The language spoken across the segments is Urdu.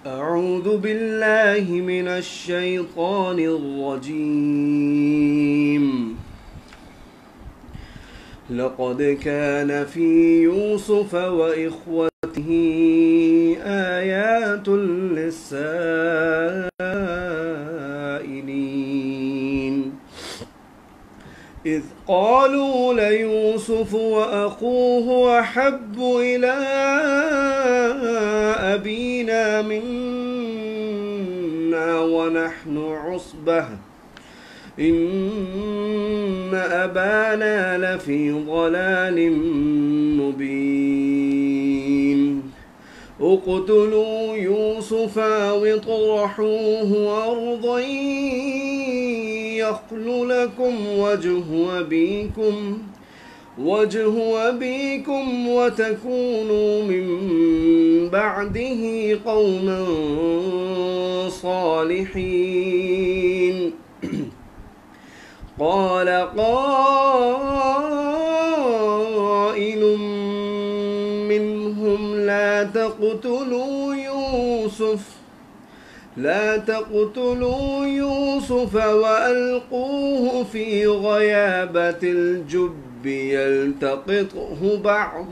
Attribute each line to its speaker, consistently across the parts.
Speaker 1: أعوذ بالله من الشيطان الرجيم. لقد كان في يوسف وإخوته آيات للسائلين إذ قالوا ليوسف وأخوه أحب إلى أبينا منا ونحن عصبة إن أبانا لفي ضلال مبين اقتلوا يوسف أو اطرحوه أرضا يخل لكم وجه أبيكم وتكونوا من بعده قوما صالحين. قال قائل منهم لا تقتلوا يوسف وألقوه في غيابة الجب يلتقطه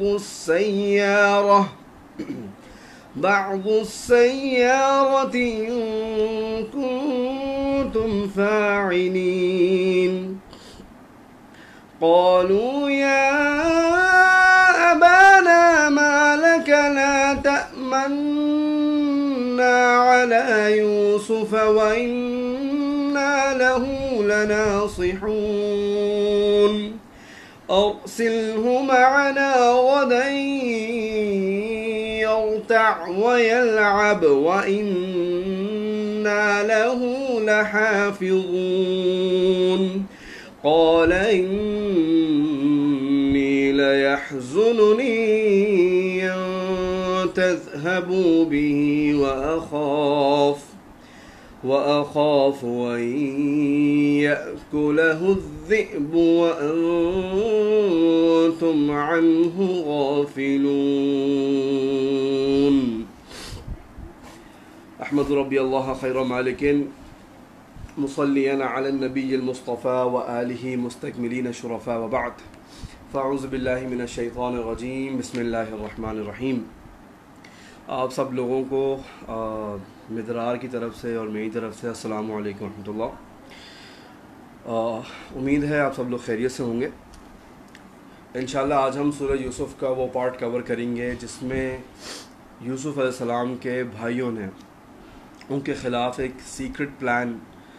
Speaker 1: بعض السيارة إن كنتم فاعلين. قالوا يا أبانا ما لك لا تأمنا على يوسف وإنا له لناصحون أرسله معنا غدا يرتع ويلعب وإنا له لحافظون. قال إني ليحزنني أن تذهبوا به وأخاف أن يأكله الذئب وأنتم عنه غافلون. أحمد ربي الله خير مالك مصليا على النبي المصطفى وآله مستكملين شرفاء وبعد فأعوذ بالله من الشيطان الرجيم بسم الله الرحمن الرحیم. آپ سب لوگوں کو مدرار کی طرف سے اور میری طرف سے السلام علیکم ورحمۃ اللہ. امید ہے آپ سب لوگ خیریت سے ہوں گے. انشاءاللہ آج ہم سورہ یوسف کا وہ پارٹ کور کریں گے جس میں یوسف علیہ السلام کے بھائیوں نے ان کے خلاف ایک سیکرٹ پلان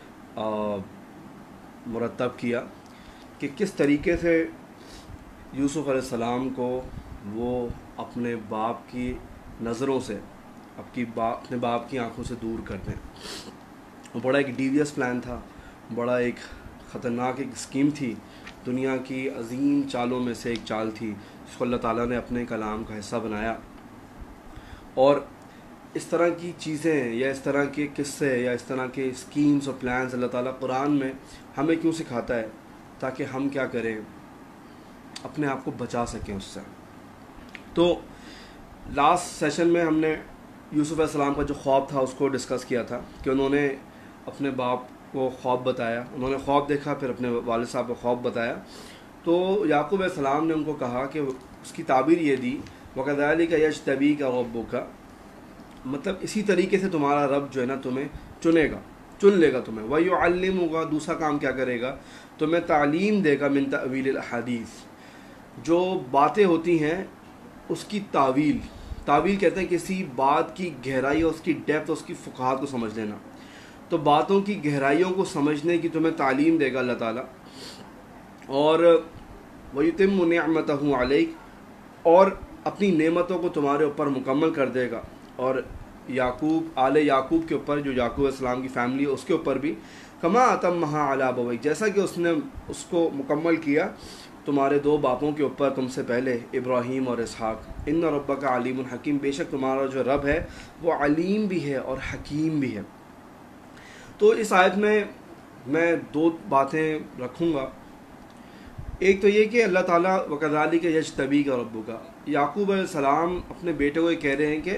Speaker 1: مرتب کیا کہ کس طریقے سے یوسف علیہ السلام کو وہ اپنے باپ کی نظروں سے اپنے باپ کی آنکھوں سے دور کر دیں. وہ بڑا ایک ڈیویس پلان تھا, بڑا ایک خطرناک ایک اسکیم تھی, دنیا کی عظیم چالوں میں سے ایک چال تھی جس کو اللہ تعالیٰ نے اپنے کلام کا حصہ بنایا. اور اس طرح کی چیزیں یا اس طرح کے قصے یا اس طرح کے اسکیمز اور پلانز اللہ تعالیٰ قرآن میں ہمیں کیوں سکھاتا ہے؟ تاکہ ہم کیا کریں, اپنے آپ کو بچا سکیں اس سے. تو لاسٹ سیشن میں ہم نے یوسف علیہ السلام کا جو خواب تھا اس کو ڈسکس کیا تھا کہ انہوں نے اپنے باپ کو خواب بتایا, انہوں نے خواب دیکھا, پھر اپنے والد صاحب کو خواب بتایا. تو یعقوب علیہ السلام نے ان کو کہا کہ اس کی تعبیر یہ دی وَكَذَلِكَ يَجْتَبِيكَ رَبُّكَ, مطلب اسی طریقے سے تمہارا رب جو ہے نا تمہیں چن لے گا تمہیں. وَيُعَلِّمُكَ, دوسرا کام کیا کرے گا, تمہیں تعلیم دے گا مِن تأویل الحدیث, جو باتیں ہوتی ہیں اس کی تعویل کہتے ہیں کسی بات کی گہرائی اور اس کی ڈیپتھ, اس کی فقاہت کو سمجھ لینا. تو باتوں کی گہرائیوں کو سمجھنے کی تمہیں تعلیم دے گا اللہ تعالیٰ. اور وَيُتِمُّ نِعْمَتَهُ عَلَيْكَ, اور اپنی نعمتوں کو تمہارے اوپر مکمل کر دے گا. اور آل یعقوب کے اوپر, جو یعقوب علیہ السلام کی فیملی ہے اس کے اوپر بھی, کما اتمھا علی ابویک, جیسا کہ اس نے اس کو مکمل کیا تمہارے دو باپوں کے اوپر تم سے پہلے, ابراہیم اور اسحاق. ان ربک علیم حکیم, بے شک تمہارا جو رب ہے وہ علیم بھی ہے اور حکیم بھی ہے. تو اس آیت میں دو باتیں رکھوں گا. ایک تو یہ کہ اللہ تعالیٰ وَكَذَلِكَ يَجْتَبِيكَ رَبُّكَ, یعقوب علیہ السلام اپنے بیٹے کو یہ کہہ رہے ہیں کہ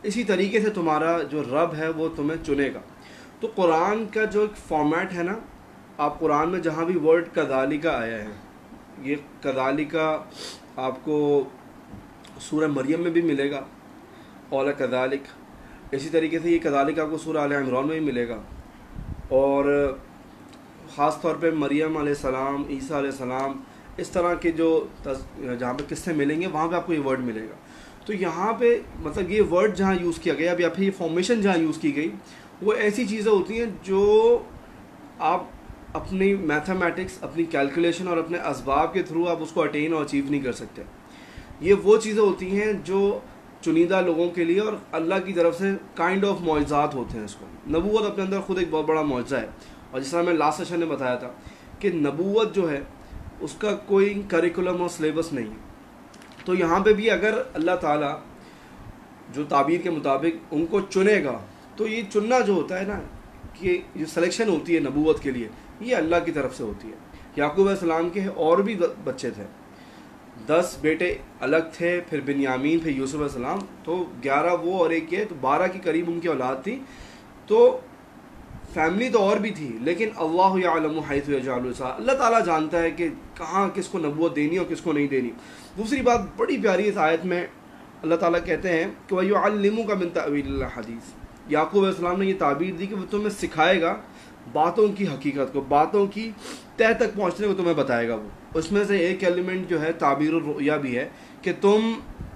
Speaker 1: اسی طریقے سے تمہارا جو رب ہے وہ تمہیں چنے گا. تو قرآن کا جو ایک فارمیٹ ہے نا، آپ قرآن میں جہاں بھی ورڈ کذالک آیا ہے، یہ کذالک آپ کو سورہ مریم میں بھی ملے گا، قال کذالک. اسی طریقے سے یہ کذالک آپ کو سورہ آل عمران میں بھی ملے گا، اور خاص طور پہ مریم علیہ السلام، عیسیٰ علیہ السلام، اس طرح کے جو جہاں پہ قصے ملیں گے وہاں پہ آپ کو یہ ورڈ ملے گا. تو یہاں پہ مطلب یہ ورڈ جہاں یوز کیا گیا یا پھر یہ فارمیشن جہاں یوز کی گئی، وہ ایسی چیزیں ہوتی ہیں جو آپ اپنی میتھمیٹکس، اپنی کیلکولیشن اور اپنے اسباب کے تھرو آپ اس کو اٹین اور اچیو نہیں کر سکتے. یہ وہ چیزیں ہوتی ہیں جو چنیدہ لوگوں کے لیے اور اللہ کی طرف سے کائنڈ آف معجزات ہوتے ہیں. اس کو نبوت اپنے اندر خود ایک بہت بڑا معجزہ ہے. اور جس طرح میں لاسٹ سیشن میں بتایا تھا کہ نبوت جو ہے اس کا کوئی کریکولم اور سلیبس نہیں ہے. تو یہاں پہ بھی اگر اللہ تعالیٰ جو تعبیر کے مطابق ان کو چنے گا، تو یہ چننا جو ہوتا ہے نا، کہ جو سلیکشن ہوتی ہے نبوت کے لیے، یہ اللہ کی طرف سے ہوتی ہے. یعقوب علیہ السلام کے اور بھی بچے تھے، 10 بیٹے الگ تھے، پھر بنیامین، پھر یوسف علیہ السلام، تو 11 وہ اور ایک یہ، تو 12 کے قریب ان کی اولاد تھی. تو فیملی تو اور بھی تھی، لیکن اللہ یعلم حیث یجعل رسالہ، اللہ تعالیٰ جانتا ہے کہ کہاں کس کو نبوت دینی اور کس کو نہیں دینی. دوسری بات بڑی پیاری اس آیت میں اللہ تعالیٰ کہتے ہیں کہ وَيُعَلِّمُكَ مِن تَأْوِيلِ الْأَحَادِيثِ. یعقوب علیہ السلام نے یہ تعبیر دی کہ وہ تمہیں سکھائے گا باتوں کی حقیقت کو، باتوں کی تہ تک پہنچنے کو تمہیں بتائے گا. وہ اس میں سے ایک ایلیمنٹ جو ہے تعبیر الرؤیا بھی ہے، کہ تم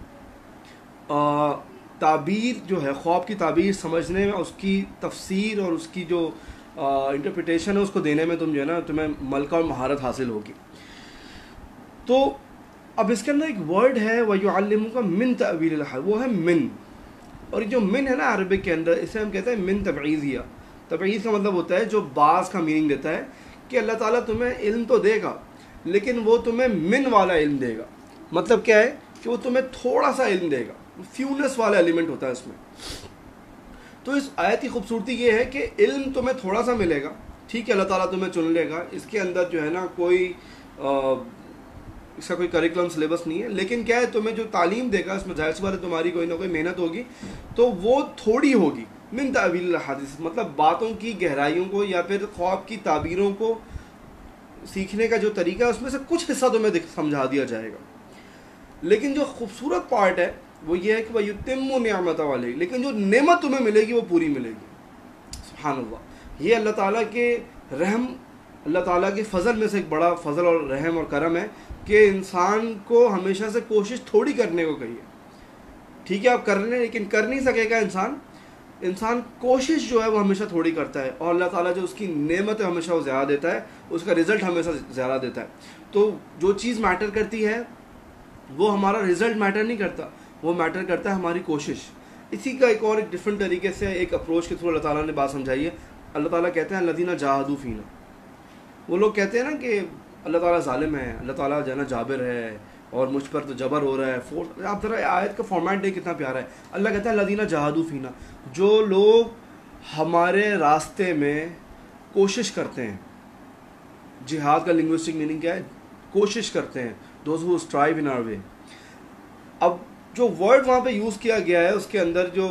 Speaker 1: تعبیر جو ہے، خواب کی تعبیر سمجھنے میں، اس کی تفسیر اور اس کی جو انٹرپریٹیشن ہے اس کو دینے میں تم جو ہے نا، تمہیں ملکہ اور مہارت حاصل ہوگی. تو اب اس کے اندر ایک ورڈ ہے وَيُعَلِّمُكَ مِن تَأْوِيلِ الْأَحَادِيثِ، وہ ہے من. اور یہ جو من ہے نا عربک کے اندر، اسے ہم کہتے ہیں من تبعیضیہ. تبعیض کا مطلب ہوتا ہے جو بعض کا میننگ دیتا ہے کہ اللہ تعالیٰ تمہیں علم تو دے گا لیکن وہ تمہیں من والا علم دے گا. مطلب کیا ہے کہ وہ تمہیں تھوڑا سا علم دے گا، فیونس والا ایلیمنٹ ہوتا ہے اس میں. تو اس آیت کی خوبصورتی یہ ہے کہ علم تمہیں تھوڑا سا ملے گا، ٹھیک ہے، اللہ تعالیٰ تمہیں چن لے گا، اس کے اندر جو ہے نا کوئی اس کا کوئی کریکولم سلیبس نہیں ہے، لیکن کیا ہے تمہیں جو تعلیم دے گا اس میں ظاہر سی بات ہے تمہاری کوئی نہ کوئی محنت ہوگی، تو وہ تھوڑی ہوگی. من تعویل الحادث مطلب باتوں کی گہرائیوں کو یا پھر خواب کی تعبیروں کو سیکھنے کا جو طریقہ ہے اس میں سے کچھ حصہ تمہیں سمجھا دیا جائے گا. لیکن جو خوبصورت پارٹ ہے وہ یہ ہے کہ وَيُتِمُّ نِعْمَتَهُ عَلَيْكَ، لیکن جو نعمت تمہیں ملے گی وہ پوری ملے گی. سبحان اللہ، یہ اللہ تعالیٰ کے رحم، اللہ تعالیٰ کے فضل میں سے ایک بڑا فضل اور رحم اور کرم ہے کہ انسان کو ہمیشہ سے کوشش تھوڑی کرنے کو کہیے. ٹھیک ہے آپ کر رہے ہیں لیکن کر نہیں سکے گا انسان کوشش جو ہے وہ ہمیشہ تھوڑی کرتا ہے، اور اللہ تعالیٰ جو اس کی نعمت ہے ہمیشہ وہ زیادہ دیتا ہے، اس کا رزلٹ ہمیشہ زیادہ دیتا ہے. تو جو چیز میٹر کرتی ہے وہ ہمارا رزلٹ میٹر نہیں کرتا، وہ میٹر کرتا ہے ہماری کوشش. اسی کا ایک اور ڈفرینٹ طریقے سے ایک اپروچ کے تھرو اللہ تعالیٰ نے بات سمجھائی ہے. اللہ تعالیٰ کہتے ہیں الذین جاہدوا فینا. وہ لوگ کہتے ہیں نا کہ اللہ تعالیٰ ظالم ہے، اللہ تعالیٰ جو ہے نا جابر ہے اور مجھ پر تو جبر ہو رہا ہے، فورس. آپ ذرا آیت کا فارمیٹ دیکھ کتنا پیارا ہے. اللہ کہتا ہے الذین جاہدوا فینا، جو لوگ ہمارے راستے میں کوشش کرتے ہیں. جہاد کا لنگوسٹک میننگ کیا ہے؟ کوشش کرتے ہیں. Those who strive in our way. اب جو ورڈ وہاں پہ یوز کیا گیا ہے اس کے اندر جو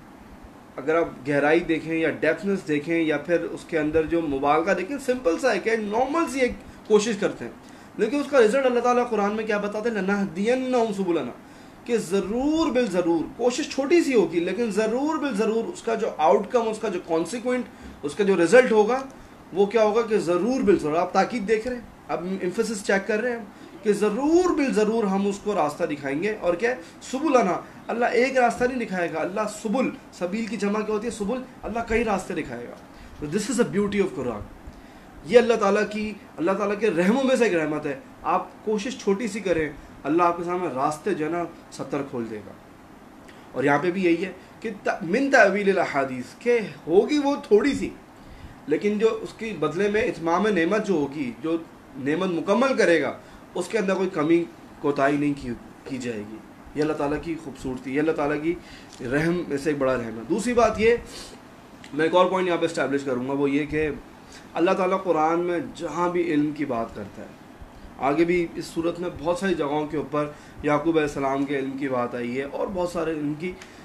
Speaker 1: اگر آپ گہرائی دیکھیں یا ڈیپتھنس دیکھیں یا پھر اس کے اندر جو مبالغہ دیکھیں، سمپل سا ہے کہ نارمل سی ایک کوشش کرتے ہیں، لیکن اس کا رزلٹ اللہ تعالیٰ قرآن میں کیا بتاتے ہیں؟ لَنَهْدِيَنَّهُمْ سُبُلَنَا، کہ ضرور بالضرور کوشش چھوٹی سی ہوگی لیکن ضرور بالضرور اس کا جو آؤٹ کم، اس کا جو کانسیکوینٹ، اس کا جو رزلٹ ہوگا وہ کیا ہوگا کہ ضرور بالضرور. آپ تاکید دیکھ رہے ہیں، اب ایمفیسس چیک کر رہے ہیں کہ ضرور بالضرور ہم اس کو راستہ دکھائیں گے. اور کیا ہے؟ سبلنا، اللہ ایک راستہ نہیں دکھائے گا، اللہ سبل، سبیل کی جمع کیا ہوتی ہے؟ سبل. اللہ کئی راستے دکھائے گا. دس از اے بیوٹی آف قرآن. یہ اللہ تعالیٰ کے رحموں میں سے ایک رحمت ہے. آپ کوشش چھوٹی سی کریں، اللہ آپ کے سامنے راستے جو ہے نا 70 کھول دے گا. اور یہاں پہ بھی یہی ہے کہ من تعویل الاحادیث، کہ ہوگی وہ تھوڑی سی لیکن جو اس کی بدلے میں اتمام نعمت جو ہوگی، جو نعمت مکمل کرے گا، اس کے اندر کوئی کمی کوتاہی نہیں کی جائے گی. یہ اللہ تعالیٰ کی خوبصورتی، یہ اللہ تعالیٰ کی رحم میں سے ایک بڑا رحم ہے. دوسری بات یہ، میں ایک اور پوائنٹ یہاں پہ اسٹیبلش کروں گا، وہ یہ کہ اللہ تعالیٰ قرآن میں جہاں بھی علم کی بات کرتا ہے، آگے بھی اس صورت میں بہت ساری جگہوں کے اوپر یعقوب علیہ السلام کے علم کی بات آئی ہے اور بہت سارے علم کی،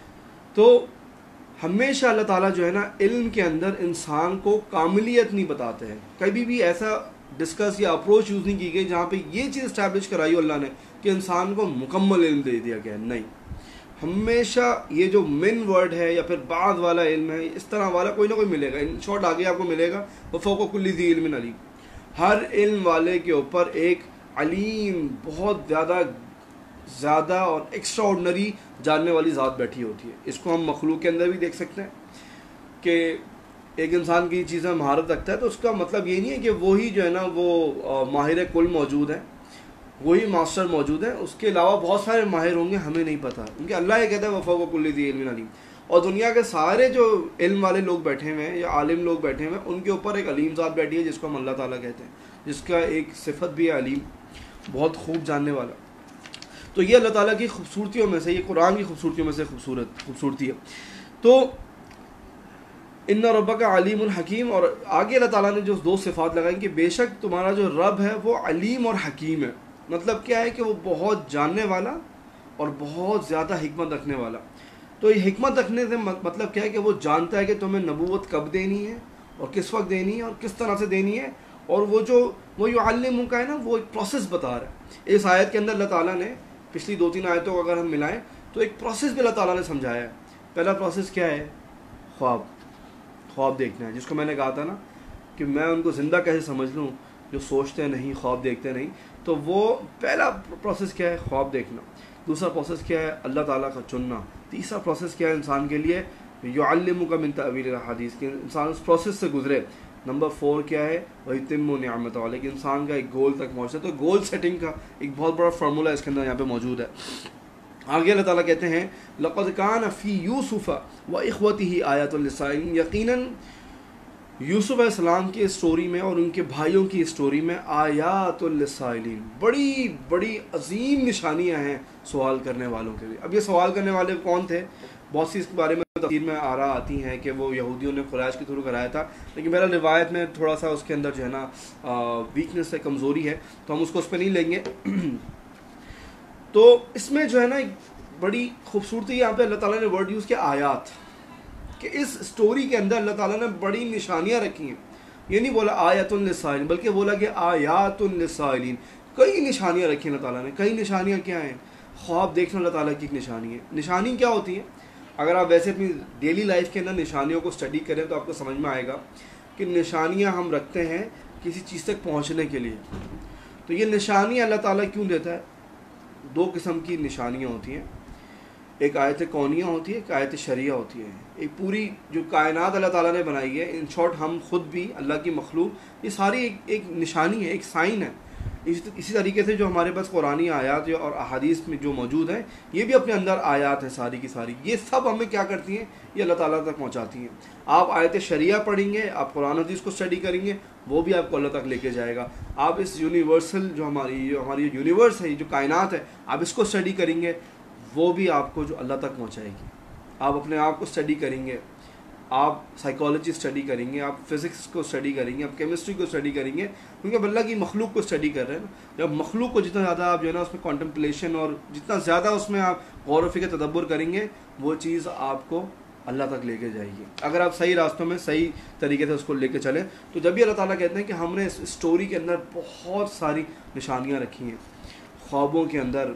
Speaker 1: تو ہمیشہ اللہ تعالیٰ جو ہے نا علم کے اندر انسان کو کاملیت نہیں بتاتے ہیں. کبھی بھی ایسا ڈسکس یا اپروچ یوز نہیں کی گئی جہاں پہ یہ چیز اسٹیبلش کرائی اللہ نے کہ انسان کو مکمل علم دے دیا گیا. نہیں, ہمیشہ یہ جو من ورڈ ہے یا پھر بعد والا علم ہے, اس طرح والا کوئی نہ کوئی ملے گا. ان شارٹ آگے آپ کو ملے گا وہ فوق کل ذی علم علیم. ہر علم والے کے اوپر ایک علیم, بہت زیادہ اور ایکسٹرا آرڈنری جاننے والی ذات بیٹھی ہوتی ہے. اس کو ہم مخلوق کے اندر بھی دیکھ سکتے ہیں کہ ایک انسان کی چیزیں مہارت رکھتا ہے تو اس کا مطلب یہ نہیں ہے کہ وہی جو ہے نا وہ ماہر کل موجود ہے, وہی ماسٹر موجود ہے. اس کے علاوہ بہت سارے ماہر ہوں گے, ہمیں نہیں پتہ, کیونکہ اللہ یہ کہتا ہے وفوق کل ذی علم علیم. اور دنیا کے سارے جو علم والے لوگ بیٹھے ہوئے ہیں یا عالم لوگ بیٹھے ہوئے ہیں, ان کے اوپر ایک علیم ذات بیٹھی ہے جس کو ہم اللہ تعالیٰ کہتے ہیں, جس کا ایک صفت بھی ہے علیم, بہت خوب جاننے والا. تو یہ اللہ تعالیٰ کی خوبصورتیوں میں سے, یہ قرآن کی خوبصورتیوں میں سے خوبصورتی ہے. تو ان ربک علیم الحکیم, اور آگے اللہ تعالیٰ نے جو دو صفات لگائیں کہ بے شک تمہارا جو رب ہے وہ علیم اور حکیم ہے. مطلب کیا ہے کہ وہ بہت جاننے والا اور بہت زیادہ حکمت رکھنے والا. تو یہ حکمت رکھنے سے مطلب کیا ہے کہ وہ جانتا ہے کہ تمہیں نبوت کب دینی ہے اور کس وقت دینی ہے اور کس طرح سے دینی ہے. اور وہ یعلم کا ہے نا, وہ ایک پروسیس بتا رہا ہے. اس آیت کے اندر اللہ تعالیٰ نے پچھلی 2-3 آیتوں کو اگر ہم ملائیں تو ایک پروسیس بھی اللہ تعالیٰ نے سمجھایا ہے. پہلا پروسیس کیا ہے؟ خواب دیکھنا ہے, جس کو میں نے کہا تھا نا کہ میں ان کو زندہ کیسے سمجھ لوں جو سوچتے نہیں, خواب دیکھتے نہیں. تو وہ پہلا پروسیس کیا ہے؟ خواب دیکھنا. دوسرا پروسیس کیا ہے؟ اللہ تعالیٰ کا چننا. تیسرا پروسیس کیا ہے انسان کے لیے؟ یعلمک من تأویل الاحادیث, کہ انسان اس پروسیس سے گزرے. نمبر 4 کیا ہے؟ وَيُتِمُّ نِعْمَتَهُ عَلَيْهِ, کہ انسان کا ایک گول تک پہنچے. تو گول سیٹنگ کا ایک بہت بڑا فارمولہ اس کے اندر یہاں پہ موجود ہے. آگے اللہ تعالیٰ کہتے ہیں لَقَدْ كَانَ فِي يُوسُفَ وَإِخْوَتِهِ آيَاتٌ لِلسَّائِلِينَ, یقیناً یوسف علیہ السلام کی اسٹوری میں اور ان کے بھائیوں کی اسٹوری میں آیات للسائلین, بڑی بڑی عظیم نشانیاں ہیں سوال کرنے والوں کے لیے. اب یہ سوال کرنے والے کون تھے؟ بہت سی اس کے بارے میں تفسیر میں آراء آتی ہیں کہ وہ یہودیوں نے قریش کے تھرو کرایا تھا, لیکن میرا روایت میں تھوڑا سا اس کے اندر جو ہے نا ویکنس ہے, کمزوری ہے, تو ہم اس کو اس پہ نہیں لیں گے. تو اس میں جو ہے نا ایک بڑی خوبصورتی یہاں پہ اللہ تعالیٰ نے ورڈ یوز کیا آیات, کہ اس اسٹوری کے اندر اللہ تعالیٰ نے بڑی نشانیاں رکھی ہیں. یہ نہیں بولا آیات للسائلین, بلکہ بولا کہ آیات للسائلین, کئی نشانیاں رکھی ہیں اللہ تعالیٰ نے. کئی نشانیاں کیا ہیں؟ خواب دیکھنا اللہ تعالیٰ کی ایک نشانی ہے. نشانی کیا ہوتی ہے؟ اگر آپ ویسے اپنی ڈیلی لائف کے اندر نشانیوں کو اسٹڈی کریں تو آپ کو سمجھ میں آئے گا کہ نشانیاں ہم رکھتے ہیں کسی چیز تک پہنچنے کے لیے. تو یہ نشانیاں اللہ تعالیٰ کیوں دیتا ہے؟ 2 قسم کی نشانیاں ہوتی ہیں, ایک آیت کونیہ ہوتی ہے, ایک آیت شرعیہ ہوتی ہے. ایک پوری جو کائنات اللہ تعالیٰ نے بنائی ہے, ان شارٹ ہم خود بھی, اللہ کی مخلوق, یہ ساری ایک نشانی ہے, ایک سائن ہے. اسی طریقے سے جو ہمارے پاس قرآنی آیات اور احادیث میں جو موجود ہیں, یہ بھی اپنے اندر آیات ہیں ساری کی ساری. یہ سب ہمیں کیا کرتی ہیں؟ یہ اللہ تعالیٰ تک پہنچاتی ہیں. آپ آیت شرعیہ پڑھیں گے, آپ قرآن حدیث کو اسٹڈی کریں گے, وہ بھی آپ کو اللہ تک لے کے جائے گا. آپ اس یونیورسل جو ہماری یونیورس ہے, جو کائنات ہے, آپ اس کو اسٹڈی کریں گے, وہ بھی آپ کو جو اللہ تک پہنچائے گی. آپ اپنے آپ کو اسٹڈی کریں گے, آپ سائیکالوجی اسٹڈی کریں گے, آپ فزکس کو اسٹڈی کریں گے, آپ کیمسٹری کو اسٹڈی کریں گے, کیونکہ اب اللہ کی مخلوق کو اسٹڈی کر رہے ہیں نا. جب مخلوق کو جتنا زیادہ آپ جو ہے نا اس میں کانٹمپلیشن اور جتنا زیادہ اس میں آپ غور و فکر تدبر کریں گے, وہ چیز آپ کو اللہ تک لے کے جائے گی. اگر آپ صحیح راستوں میں صحیح طریقے سے اس کو لے کے چلیں. تو جب بھی اللہ تعالیٰ کہتے ہیں کہ ہم نے اس اسٹوری کے اندر بہت ساری نشانیاں رکھی ہیں, خوابوں کے اندر,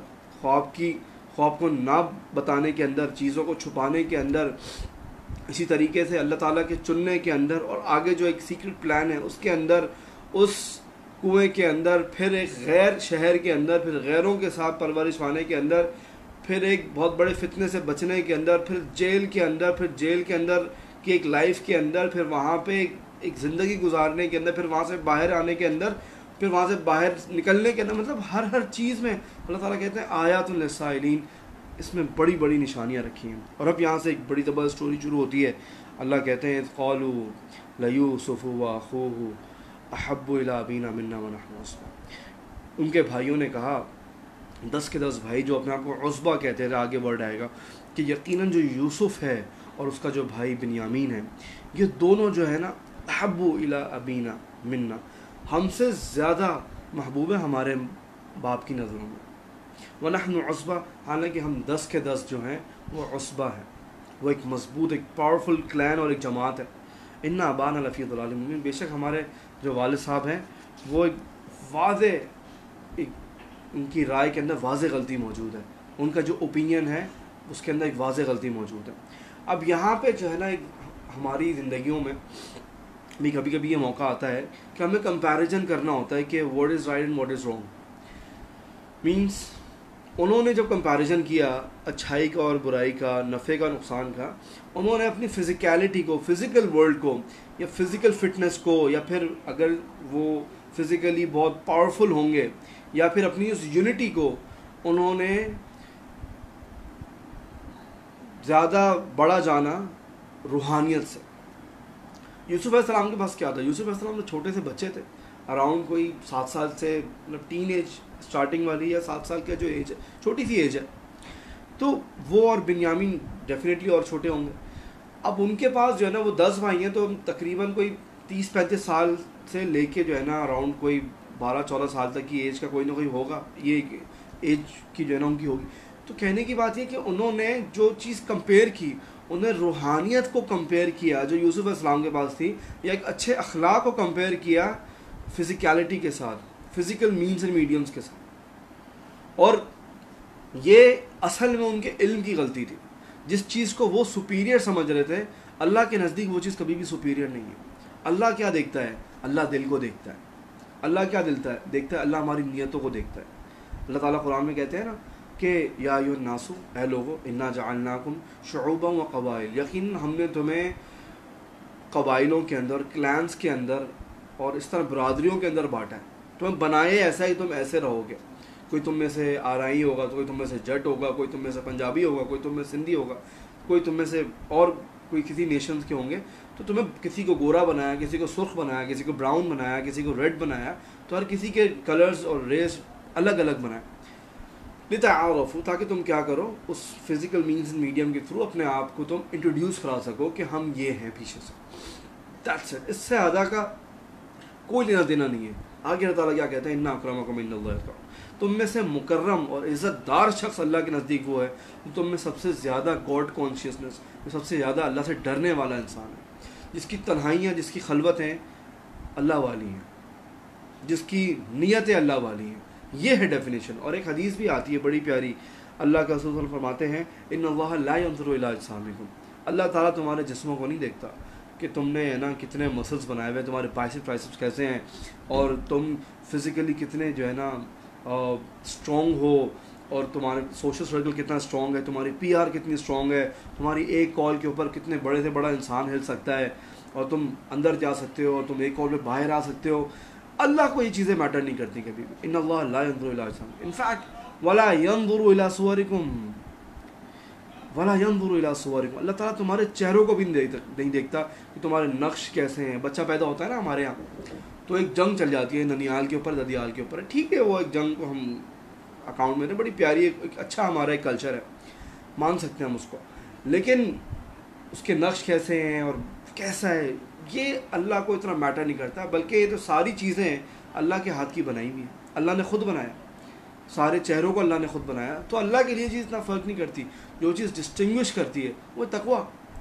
Speaker 1: خواب کو نہ بتانے کے اندر, چیزوں کو چھپانے کے اندر, اسی طریقے سے اللہ تعالیٰ کے چننے کے اندر, اور آگے جو ایک سیکرٹ پلان ہے اس کے اندر, اس کنویں کے اندر, پھر ایک غیر شہر کے اندر, پھر غیروں کے ساتھ پرورش پانے کے اندر, پھر ایک بہت بڑے فتنے سے بچنے کے اندر, پھر جیل کے اندر, پھر جیل کے اندر کی ایک لائف کے اندر, پھر وہاں پہ ایک زندگی گزارنے کے اندر, پھر وہاں سے باہر آنے کے اندر, پھر وہاں سے باہر نکلنے کے اندر. مطلب ہر چیز میں اللہ تعالیٰ کہتے ہیں آیات للسائلین, اس میں بڑی بڑی نشانیاں رکھی ہیں. اور اب یہاں سے ایک بڑی زبردست اسٹوری شروع ہوتی ہے. اللہ کہتے ہیں قالوا لیوسف واخوہ احب الی ابینا منا ونحن عصبہ, ان کے بھائیوں نے کہا, 10 کے 10 بھائی جو اپنے آپ کو عصبہ کہتے ہیں, آگے ورڈ آئے گا, کہ یقیناً جو یوسف ہے اور اس کا جو بھائی بنیامین ہے, یہ دونوں جو ہے نا احب الی ابینا منا, ہم سے زیادہ محبوب ہے ہمارے باپ کی نظروں میں. وَنَحْنُ عُصْبَةٌ, حالانکہ ہم 10 کے 10 جو ہیں وہ عصبہ ہیں. وہ ایک مضبوط ایک پاورفل کلین اور ایک جماعت ہے. انا ابانا لفی ضلال مبین, بے شک ہمارے جو والد صاحب ہیں وہ ایک واضح, ایک ان کی رائے کے اندر واضح غلطی موجود ہے, ان کا جو اوپینین ہے اس کے اندر ایک واضح غلطی موجود ہے. اب یہاں پہ جو ہے نا ایک ہماری زندگیوں میں بھی کبھی کبھی یہ موقع آتا ہے کہ ہمیں کمپیریزن کرنا ہوتا ہے کہ what is right and what is wrong. Means انہوں نے جب کمپیریزن کیا اچھائی کا اور برائی کا, نفع کا نقصان کا, انہوں نے اپنی فزیکیلٹی کو, فزیکل ورلڈ کو, یا فزیکل فٹنس کو, یا پھر اگر وہ فزیکلی بہت پاورفل ہوں گے, یا پھر اپنی اس یونٹی کو انہوں نے زیادہ بڑا جانا روحانیت سے. یوسف علیہ السلام کے پاس کیا تھا؟ یوسف علیہ السلام تو چھوٹے سے بچے تھے, اراؤنڈ کوئی 7 سال سے, مطلب ٹین ایج اسٹارٹنگ والی, یا 7 سال کا جو ایج ہے, چھوٹی سی ایج ہے. تو وہ اور بنیامین ڈیفینیٹلی اور چھوٹے ہوں گے. اب ان کے پاس جو ہے نا وہ 10 بھائی ہیں, تو تقریباً کوئی 30-35 سال سے لے کے جو ہے نا اراؤنڈ کوئی 12-14 سال تک کی ایج کا کوئی نہ کوئی ہوگا, یہ ایج کی جو ہے نا ان کی ہوگی. تو کہنے کی بات یہ کہ انہوں نے جو چیز کمپیئر کی, انہیں روحانیت کو کمپیئر کیا جو یوسف علیہ السلام کے پاس تھی, یا ایک اچھے اخلاق کو کمپیئر کیا فزیکیلٹی کے ساتھ, فزیکل مینز اینڈ میڈیمز کے ساتھ. اور یہ اصل میں ان کے علم کی غلطی تھی. جس چیز کو وہ سپیریئر سمجھ رہے تھے, اللہ کے نزدیک وہ چیز کبھی بھی سپیریئر نہیں ہے. اللہ کیا دیکھتا ہے؟ اللہ دل کو دیکھتا ہے. اللہ کیا دیکھتا ہے؟ اللہ ہماری نیتوں کو دیکھتا ہے. اللہ تعالیٰ قرآن میں کہتے ہیں نا کہ یا ایھا الناس, اے لوگو, انا جعلناکم شعوبا و قبائل, یقیناً ہم نے تمہیں قبائلوں کے اندر, کلانس کے اندر اور اس طرح برادریوں کے اندر بانٹا ہے. تمہیں بنائے ایسا ہی تم ایسے رہو گے. کوئی تم میں سے آرائی ہوگا, تو کوئی تم میں سے جٹ ہوگا, کوئی تم میں سے پنجابی ہوگا, کوئی تم میں سندھی ہوگا, کوئی تم میں سے اور کوئی کسی نیشنز کے ہوں گے. تو تمہیں کسی کو گورا بنایا, کسی کو سرخ بنایا, کسی کو براؤن بنایا, کسی کو ریڈ بنایا. تو ہر کسی کے کلرز اور ریس الگ الگ بنائے. لتعارفوا, تاکہ تم کیا کرو, اس فزیکل مینز میڈیم کے تھرو اپنے آپ کو تم انٹروڈیوس کرا سکو کہ ہم یہ ہیں پیچھے سے. That's it. اس سے زیادہ کا کوئی لینا دینا نہیں ہے. آگے اللہ تعالیٰ کیا کہتے ہیں؟ ان اکرمکم عند اللہ اتقاکم, تم میں سے مکرم اور عزت دار شخص اللہ کے نزدیک وہ ہے جو تم میں سب سے زیادہ گاڈ کانشیسنس, سب سے زیادہ اللہ سے ڈرنے والا انسان ہے, جس کی تنہائیاں, جس کی خلوتیں اللہ والی ہیں, جس کی نیتیں اللہ والی ہیں. یہ ہے ڈیفینیشن. اور ایک حدیث بھی آتی ہے بڑی پیاری, اللہ کا رسول صلی اللہ علیہ وسلم فرماتے ہیں ان اللہ لا ينظر الى اجسامکم, اللہ تعالیٰ تمہارے جسموں کو نہیں دیکھتا کہ تم نے ہے نا کتنے مسلس بنائے ہوئے, تمہارے بائسپس کیسے ہیں, اور تم فزیکلی کتنے جو ہے نا اسٹرانگ ہو, اور تمہارے سوشل سرکل کتنا اسٹرانگ ہے, تمہاری پی آر کتنی اسٹرانگ ہے, تمہاری ایک کال کے اوپر کتنے بڑے سے بڑا انسان ہل سکتا ہے, اور تم اندر جا سکتے ہو, اور تم ایک کال پہ باہر آ سکتے ہو. اللہ کو یہ چیزیں میٹر نہیں کرتی کبھی بھی. ان اللہ لا ينظر الى اجسامکم, ان فیکٹ ولا ينظر الى صورکم, ولا ينظر الى صورکم, اللہ تعالیٰ تمہارے چہروں کو بھی نہیں دیکھتا کہ تمہارے نقش کیسے ہیں. بچہ پیدا ہوتا ہے نا ہمارے یہاں, تو ایک جنگ چل جاتی ہے ننیال کے اوپر, ددیال کے اوپر. ٹھیک ہے, وہ ایک جنگ کو ہم اکاؤنٹ میں, بڑی پیاری ایک اچھا ہمارا ایک کلچر ہے, مان سکتے ہیں ہم اس کو, لیکن اس کے نقش کیسے ہیں اور کیسا ہے یہ اللہ کو اتنا میٹر نہیں کرتا. بلکہ یہ تو ساری چیزیں اللہ کے ہاتھ کی بنائی ہوئی ہیں, اللہ نے خود بنایا, سارے چہروں کو اللہ نے خود بنایا. تو اللہ کے لیے چیز اتنا فرق نہیں کرتی. جو چیز ڈسٹنگوش کرتی ہے وہ تقویٰ.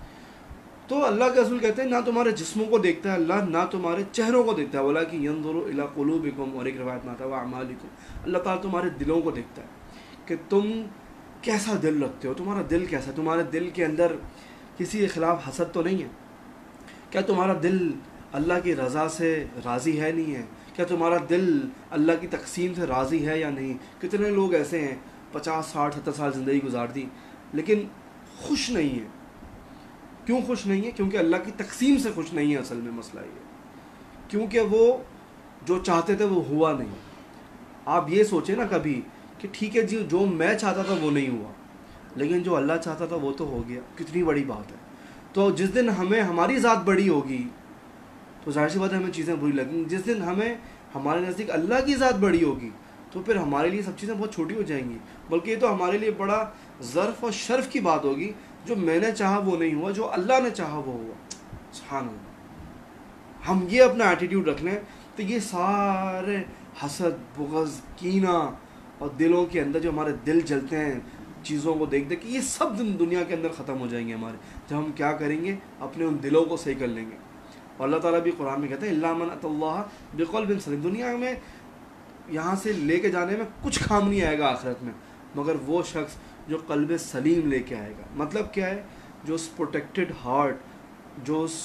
Speaker 1: تو اللہ کے رسول کہتے ہیں نہ تمہارے جسموں کو دیکھتا ہے اللہ, نہ تمہارے چہروں کو دیکھتا ہے, ولکن ينظر الى قلوبکم, اور ایک روایت میں آتا ہے واعمالکم, اللہ تعالیٰ تمہارے دلوں کو دیکھتا ہے کہ تم کیسا دل رکھتے ہو, تمہارا دل کیسا ہے, تمہارے دل کے اندر کسی کے خلاف حسد تو نہیں ہے, کیا تمہارا دل اللہ کی رضا سے راضی ہے نہیں ہے, کیا تمہارا دل اللہ کی تقسیم سے راضی ہے یا نہیں. کتنے لوگ ایسے ہیں 50 60 70 سال زندگی گزار دی لیکن خوش نہیں ہے. کیوں خوش نہیں ہے؟ کیونکہ اللہ کی تقسیم سے خوش نہیں ہے. اصل میں مسئلہ یہ ہے کیونکہ وہ جو چاہتے تھے وہ ہوا نہیں. آپ یہ سوچیں نا کبھی کہ ٹھیک ہے جی جو میں چاہتا تھا وہ نہیں ہوا, لیکن جو اللہ چاہتا تھا وہ تو ہو گیا. کتنی بڑی بات ہے. تو جس دن ہمیں ہماری ذات بڑی ہوگی تو ظاہر سی بات ہے ہمیں چیزیں بری لگیں. جس دن ہمیں ہمارے نزدیک اللہ کی ذات بڑی ہوگی تو پھر ہمارے لیے سب چیزیں بہت چھوٹی ہو جائیں گی. بلکہ یہ تو ہمارے لیے بڑا ظرف اور شرف کی بات ہوگی, جو میں نے چاہا وہ نہیں ہوا, جو اللہ نے چاہا وہ ہوا. سبحان اللہ. ہم یہ اپنا ایٹیٹیوڈ رکھ لیں تو یہ سارے حسد, بغض, کینہ اور دلوں کے اندر جو ہمارے دل جلتے ہیں, چیزوں کو دیکھ کہ یہ سب دنیا کے اندر ختم ہو جائیں گے ہمارے، جب ہم کیا کریں گے، اپنے ان دلوں کو صحیح کر لیں گے. اور اللہ تعالیٰ بھی قرآن میں کہتے ہیں الا من اتى اللہ بقلب سلیم، دنیا میں یہاں سے لے کے جانے میں کچھ کام نہیں آئے گا آخرت میں، مگر وہ شخص جو قلب سلیم لے کے آئے گا. مطلب کیا ہے؟ جو اس پروٹیکٹڈ ہارٹ، جو اس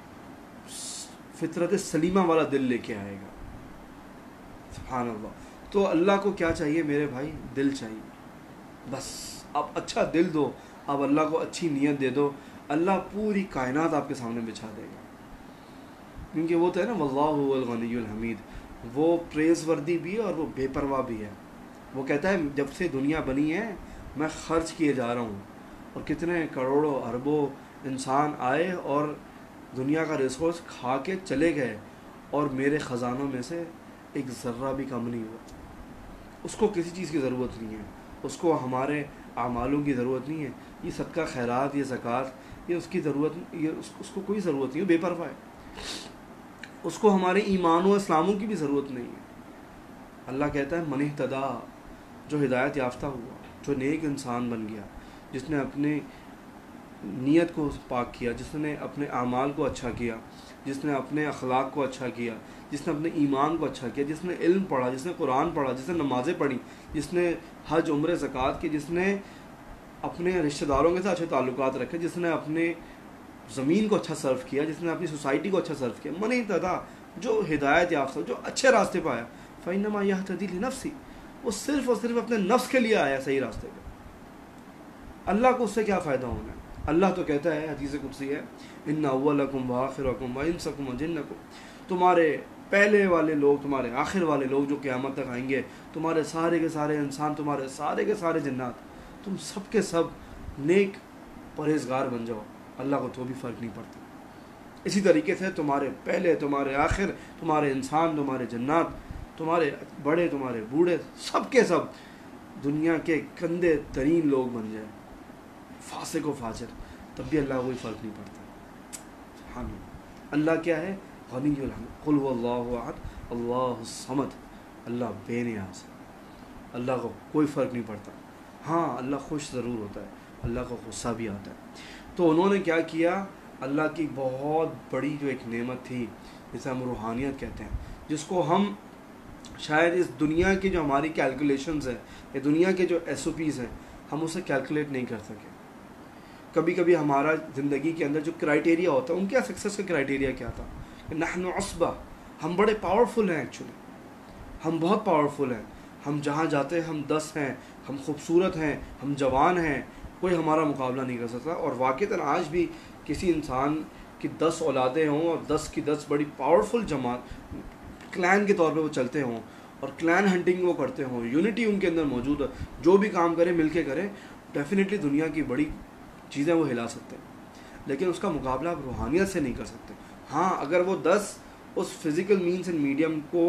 Speaker 1: فطرت سلیمہ والا دل لے کے آئے گا. سبحان اللہ. تو اللہ کو کیا چاہیے میرے بھائی؟ دل چاہیے. بس آپ اچھا دل دو، آپ اللہ کو اچھی نیت دے دو، اللہ پوری کائنات آپ کے سامنے بچھا دے گا. کیونکہ وہ تو ہے نا واللہ هو الغنی الحمید، وہ پریز وردی بھی ہے اور وہ بے پرواہ بھی ہے. وہ کہتا ہے جب سے دنیا بنی ہے میں خرچ کیے جا رہا ہوں، اور کتنے کروڑوں اربوں انسان آئے اور دنیا کا ریسورس کھا کے چلے گئے، اور میرے خزانوں میں سے ایک ذرہ بھی کم نہیں ہوا. اس کو کسی چیز کی ضرورت نہیں ہے، اس کو ہمارے اعمالوں کی ضرورت نہیں ہے. یہ صدقہ خیرات، یہ زکوٰۃ، یہ اس کی ضرورت، یہ اس کو کوئی ضرورت نہیں ہے، بے پرواہ ہے. اس کو ہمارے ایمان و اسلاموں کی بھی ضرورت نہیں ہے. اللہ کہتا ہے من اہتدی، جو ہدایت یافتہ ہوا، جو نیک انسان بن گیا، جس نے اپنے نیت کو پاک کیا، جس نے اپنے اعمال کو اچھا کیا، جس نے اپنے اخلاق کو اچھا کیا، جس نے اپنے ایمان کو اچھا کیا، جس نے علم پڑھا، جس نے قرآن پڑھا، جس نے نمازیں پڑھی، جس نے حج عمرہ زکوٰۃ کی، جس نے اپنے رشتہ داروں کے ساتھ اچھے تعلقات رکھے، جس نے اپنے زمین کو اچھا صرف کیا، جس نے اپنی سوسائٹی کو اچھا صرف کیا. من اہتدی، جو ہدایت یافتہ، جو اچھے راستے پہ آیا، فإنما یہتدی لنفسہ، وہ صرف اور صرف اپنے نفس کے لیے آیا صحیح راستے پہ. اللہ کو اس سے کیا فائدہ ہونا ہے؟ اللہ تو کہتا ہے، حدیث قدسی ہے، ان اولکم وآخرکم وانسکم وجنکم، تمہارے پہلے والے لوگ، تمہارے آخر والے لوگ جو قیامت تک آئیں گے، تمہارے سارے کے سارے انسان، تمہارے سارے کے سارے جنات، تم سب کے سب نیک پرہیزگار بن جاؤ، اللہ کو تو بھی فرق نہیں پڑتا. اسی طریقے سے تمہارے پہلے، تمہارے آخر، تمہارے انسان، تمہارے جنات، تمہارے بڑے، تمہارے بوڑھے، سب کے سب دنیا کے گندے ترین لوگ بن جائے، فاسق و فاجر، تب بھی اللہ کو کوئی فرق نہیں پڑتا. سبحان اللہ. اللہ کیا ہے؟ غنی الحمید. قل هو اللہ احد اللہ الصمد، اللہ بے نیاز ہے، اللہ کو کوئی فرق نہیں پڑتا. ہاں اللہ خوش ضرور ہوتا ہے، اللہ کو غصہ بھی آتا ہے. تو انہوں نے کیا کیا؟ اللہ کی بہت بڑی جو ایک نعمت تھی، جسے ہم روحانیت کہتے ہیں، جس کو ہم شاید اس دنیا کی جو ہماری کیلکولیشنز ہیں، یا دنیا کے جو ایس او پیز ہیں، ہم اسے کیلکولیٹ نہیں کر سکے. کبھی کبھی ہمارا زندگی کے اندر جو کرائٹیریا ہوتا ہے، ان کا سکسیس کا کرائٹیریا کیا تھا؟ کہ نحن عصبہ، ہم بڑے پاورفل ہیں. ایکچولی ہم بہت پاورفل ہیں، ہم جہاں جاتے ہیں ہم 10 ہیں، ہم خوبصورت ہیں، ہم جوان ہیں، کوئی ہمارا مقابلہ نہیں کر سکتا. اور واقعتاً آج بھی کسی انسان کی 10 اولادیں ہوں اور 10 کی 10 بڑی پاورفل جماعت، کلین کے طور پہ وہ چلتے ہوں اور کلین ہنٹنگ وہ کرتے ہوں، یونٹی ان کے اندر موجود ہے، جو بھی کام کریں مل کے کریں، ڈیفینیٹلی دنیا کی بڑی چیزیں وہ ہلا سکتے ہیں. لیکن اس کا مقابلہ آپ روحانیت سے نہیں کر سکتے. ہاں اگر وہ 10 اس فزیکل مینس اینڈ میڈیم کو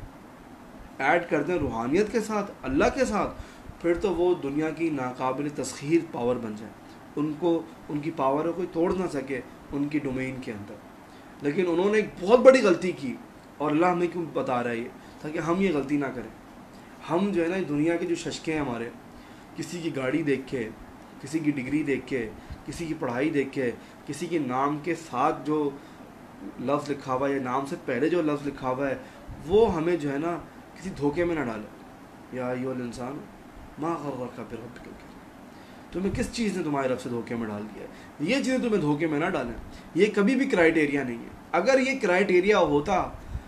Speaker 1: ایڈ کر دیں روحانیت کے ساتھ، اللہ کے ساتھ، پھر تو وہ دنیا کی ناقابل تسخیر پاور بن جائے. ان کو ان کی پاور کوئی توڑ نہ سکے ان کی ڈومین کے اندر. لیکن انہوں نے ایک بہت بڑی غلطی کی، اور اللہ ہمیں کیوں بتا رہا ہے یہ؟ تاکہ ہم یہ غلطی نہ کریں. ہم جو ہے نا دنیا کے جو ششکے ہیں ہمارے، کسی کی گاڑی دیکھ کے، کسی کی ڈگری دیکھ کے، کسی کی پڑھائی دیکھ کے، کسی کے نام کے ساتھ جو لفظ لکھا ہوا ہے یا نام سے پہلے جو لفظ لکھا ہوا ہے، وہ ہمیں جو ہے نا کسی دھوکے میں نہ ڈالے. یا ایھا الانسان ما غرک بربک الکریم، تمہیں کس چیز نے تمہارے رب سے دھوکے میں ڈال دیا ہے؟ یہ چیزیں تمہیں دھوکے میں نہ ڈالیں. یہ کبھی بھی کرائٹیریا نہیں ہے. اگر یہ کرائٹیریا ہوتا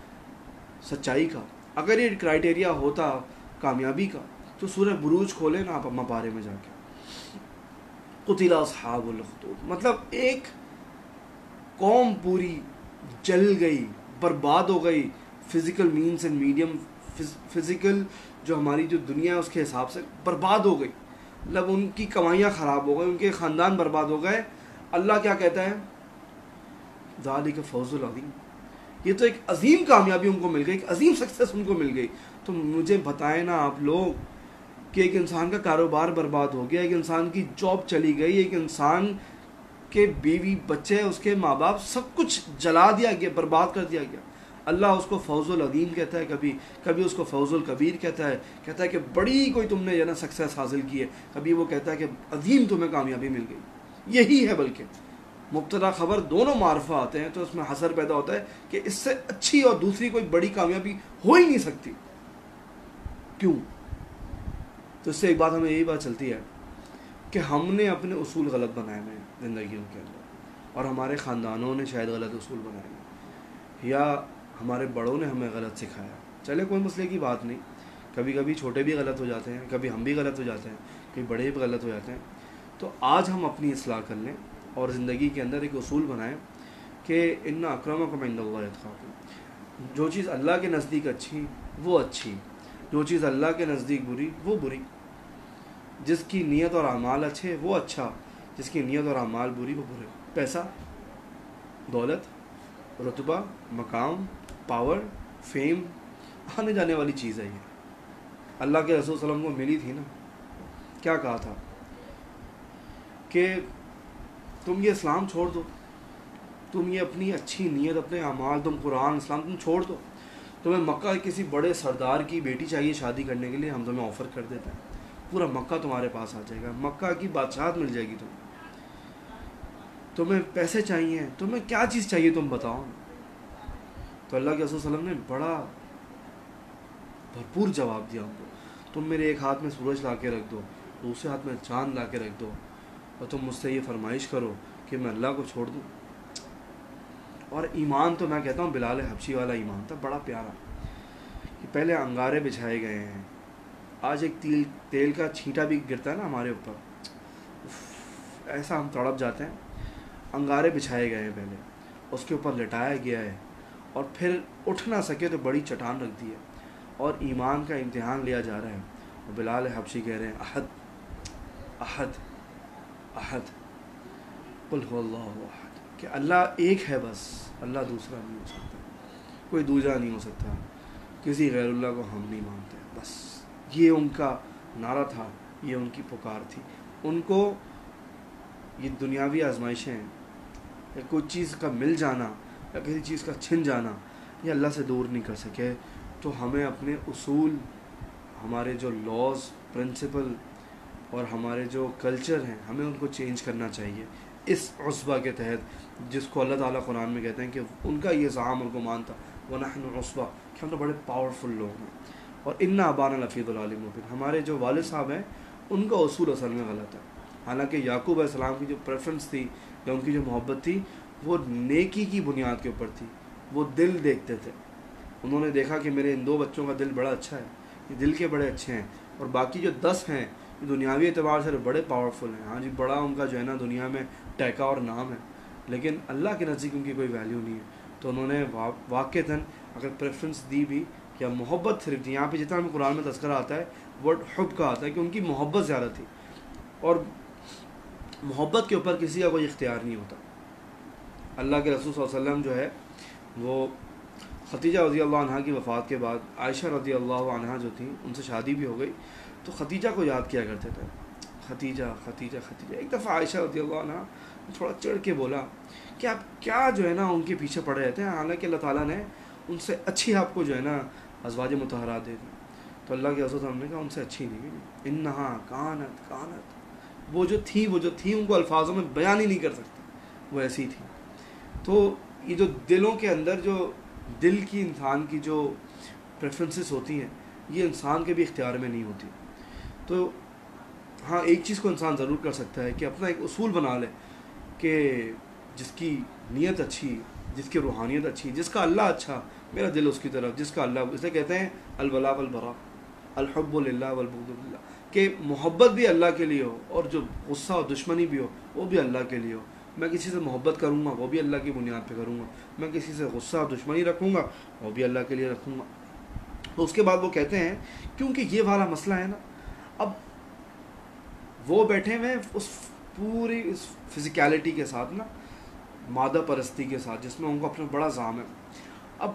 Speaker 1: سچائی کا، اگر یہ کرائٹیریا ہوتا کامیابی کا، تو سورہ بروج کھولیں نا آپ اما پارے میں جا کے، قتل اصحاب الاخدود، مطلب ایک قوم پوری جل گئی، برباد ہو گئی، physical means and medium, physical جو ہماری جو دنیا ہے اس کے حساب سے برباد ہو گئی. مطلب ان کی کمائیاں خراب ہو گئی، ان کے خاندان برباد ہو گئے. اللہ کیا کہتا ہے؟ ذالک فوز العظیم، یہ تو ایک عظیم کامیابی ان کو مل گئی، ایک عظیم سکسیس ان کو مل گئی. تو مجھے بتائیں نا آپ لوگ کہ ایک انسان کا کاروبار برباد ہو گیا، ایک انسان کی جاب چلی گئی، ایک انسان کے بیوی بچے، اس کے ماں باپ، سب کچھ جلا دیا گیا، برباد کر دیا گیا. اللہ اس کو فوز العظیم کہتا ہے، کبھی اس کو فوز الکبیر کہتا ہے کہ بڑی کوئی تم نے جو ہے نا سکسیس حاصل کی ہے، کبھی وہ کہتا ہے کہ عظیم تمہیں کامیابی مل گئی۔ یہی ہے، بلکہ مبتدا خبر دونوں معرفہ آتے ہیں تو اس میں حسر پیدا ہوتا ہے کہ اس سے اچھی اور دوسری کوئی بڑی کامیابی ہو ہی نہیں سکتی۔ کیوں؟ تو اس سے ایک بات ہمیں یہی بات چلتی ہے کہ ہم نے اپنے اصول غلط بنائے ہوئے ہیں زندگیوں کے اندر، اور ہمارے خاندانوں نے شاید غلط اصول بنائے ہیں، یا ہمارے بڑوں نے ہمیں غلط سکھایا۔ چلے کوئی مسئلے کی بات نہیں، کبھی کبھی چھوٹے بھی غلط ہو جاتے ہیں، کبھی ہم بھی غلط ہو جاتے ہیں، کبھی بڑے بھی غلط ہو جاتے ہیں۔ تو آج ہم اپنی اصلاح کر لیں اور زندگی کے اندر ایک اصول بنائیں کہ ان اکرمکم عند اللہ اتقاکم۔ جو چیز اللہ کے نزدیک اچھی وہ اچھی، جو چیز اللہ کے نزدیک بری وہ بری۔ جس کی نیت اور اعمال اچھے وہ اچھا، جس کی نیت اور اعمال بری وہ برے۔ پیسہ، دولت، رتبہ، مقام، پاور، فیم آنے جانے والی چیز ہے۔ یہ اللہ کے رسول صلی اللہ علیہ وسلم کو ملی تھی نا، کیا کہا تھا کہ تم یہ اسلام چھوڑ دو، تم یہ اپنی اچھی نیت، اپنے اعمال، تم قرآن اسلام تم چھوڑ دو، تمہیں مکہ کسی بڑے سردار کی بیٹی چاہیے شادی کرنے کے لیے، ہم تمہیں آفر کر دیتے ہیں، پورا مکہ تمہارے پاس آ جائے گا، مکہ کی بادشاہت مل جائے گی تمہیں پیسے چاہیے، تمہیں کیا چیز چاہیے تم بتاؤ۔ تو اللہ کے رسول صلی اللہ علیہ وسلم نے بڑا بھرپور جواب دیا ان کو، تم میرے ایک ہاتھ میں سورج لا کے رکھ دو، دوسرے ہاتھ میں چاند لا کے رکھ دو، اور تم مجھ سے یہ فرمائش کرو کہ میں اللہ کو چھوڑ دوں۔ اور ایمان تو میں کہتا ہوں بلال حبشی والا ایمان تھا، بڑا پیارا، کہ پہلے انگارے بچھائے گئے ہیں، آج ایک تیل کا چھینٹا بھی گرتا ہے نا ہمارے اوپر، ایسا ہم تڑپ جاتے ہیں۔ انگارے بچھائے گئے ہیں پہلے، اس کے اوپر لٹایا گیا ہے، اور پھر اٹھ نہ سکے تو بڑی چٹان رکھ دی ہے، اور ایمان کا امتحان لیا جا رہا ہے۔ اور بلال حبشی کہہ رہے ہیں احد احد احد قل هو اللہ احد، کہ اللہ ایک ہے بس، اللہ دوسرا نہیں ہو سکتا، کوئی دوسرا نہیں ہو سکتا، کسی غیر اللہ کو ہم نہیں مانتے۔ بس یہ ان کا نعرہ تھا، یہ ان کی پکار تھی۔ ان کو یہ دنیاوی آزمائشیں یا کوئی چیز کا مل جانا یا کسی چیز کا چھن جانا یہ اللہ سے دور نہیں کر سکے۔ تو ہمیں اپنے اصول، ہمارے جو لاز، پرنسپل اور ہمارے جو کلچر ہیں، ہمیں ان کو چینج کرنا چاہیے اس عصبہ کے تحت، جس کو اللہ تعالیٰ قرآن میں کہتے ہیں کہ ان کا یہ زعام ان کو مانتا وَنَحْنُ عُصْبَةٌ، کہ ہم تو بڑے پاورفل لوگ ہیں، اور اِنَّا أَبَانَا لَفِي ضَلَالٍ مُبِينٍ۔ ہمارے جو والد صاحب ہیں ان کا اصول اصل میں غلط ہے، حالانکہ یعقوب علیہ السلام کی جو پریفرنس تھی یا ان کی جو محبت تھی وہ نیکی کی بنیاد کے اوپر تھی، وہ دل دیکھتے تھے۔ انہوں نے دیکھا کہ میرے ان 2 بچوں کا دل بڑا اچھا ہے، یہ دل کے بڑے اچھے ہیں، اور باقی جو 10 ہیں یہ دنیاوی اعتبار سے بڑے پاورفل ہیں، ہاں جی بڑا ان کا جو ہے نا دنیا میں ٹیکا اور نام ہے، لیکن اللہ کے نزدیک ان کی کوئی ویلیو نہیں ہے۔ تو انہوں نے واقعتاً اگر پریفرنس دی بھی یا محبت صرف تھی، یہاں پہ جتنا ہمیں قرآن میں تذکرہ آتا ہے ورڈ حب کا آتا ہے کہ ان کی محبت زیادہ تھی، اور محبت کے اوپر کسی کا کوئی اختیار نہیں ہوتا۔ اللہ کے رسول صلی اللہ علیہ وسلم جو ہے وہ ختیجہ رضی اللہ عنہ کی وفات کے بعد عائشہ رضی اللہ عنہ جو تھیں ان سے شادی بھی ہو گئی، تو ختیجہ کو یاد کیا کرتے تھے، ختیجہ ختیجہ ختیجہ۔ ایک دفعہ عائشہ رضی اللہ عنہ تھوڑا چڑھ کے بولا کہ آپ کیا جو ہے نا ان کے پیچھے پڑے رہتے ہیں، حالانکہ اللہ تعالیٰ نے ان سے اچھی آپ کو جو ہے نا ازواج مطہرات دے دی۔ تو اللہ کے رسول صلی اللہ علیہ وسلم نے کہا ان سے اچھی نہیں ملی، انہا کانت کانت، وہ جو تھی ان کو الفاظوں میں بیان ہی نہیں کر سکتے، وہ ایسی تھی۔ تو یہ جو دلوں کے اندر جو دل کی انسان کی جو پریفرنسز ہوتی ہیں یہ انسان کے بھی اختیار میں نہیں ہوتی۔ تو ہاں ایک چیز کو انسان ضرور کر سکتا ہے کہ اپنا ایک اصول بنا لے کہ جس کی نیت اچھی، جس کی روحانیت اچھی، جس کا اللہ اچھا، میرا دل اس کی طرف، جس کا اللہ، اسے کہتے ہیں الولاء والبراء، الحب للہ والبغض للہ، کہ محبت بھی اللہ کے لیے ہو اور جو غصہ اور دشمنی بھی ہو وہ بھی اللہ کے لیے ہو۔ میں کسی سے محبت کروں گا وہ بھی اللہ کی بنیاد پہ کروں گا، میں کسی سے غصہ اور دشمنی رکھوں گا وہ بھی اللہ کے لیے رکھوں گا۔ تو اس کے بعد وہ کہتے ہیں کیونکہ یہ والا مسئلہ ہے نا، اب وہ بیٹھے ہوئے اس پوری اس فزیکیلٹی کے ساتھ نا، مادہ پرستی کے ساتھ، جس میں ان کو اپنا بڑا زام ہے۔ اب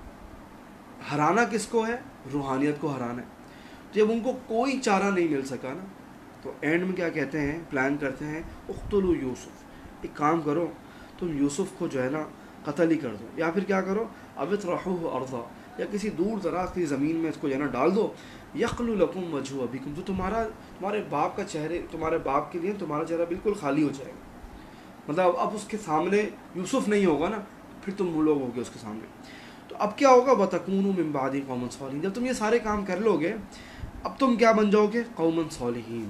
Speaker 1: ہرانا کس کو ہے؟ روحانیت کو ہرانا ہے۔ جب ان کو کوئی چارہ نہیں مل سکا نا، تو اینڈ میں کیا کہتے ہیں، پلان کرتے ہیں اقتلوا یوسف، ایک کام کرو تم یوسف کو جو ہے نا قتل ہی کر دو، یا پھر کیا کرو اب اطرحوہ ارضا، یا کسی دور دراز کی زمین میں اس کو جو ہے نا ڈال دو، یخلو لکم وجہ ابیکم، تو تمہارے باپ کا چہرے، تمہارے باپ کے لیے تمہارا چہرہ بالکل خالی ہو جائے گا. مطلب اب اس کے سامنے یوسف نہیں ہوگا نا، پھر تم لوگ ہوگے اس کے سامنے. تو اب کیا ہوگا؟ وَتَكُونُوا مِن بَعْدِهِ قَوْمًا صَالِحِينَ، جب تم یہ سارے کام کر لو گے اب تم کیا بن جاؤ گے؟ قومًا صالحین.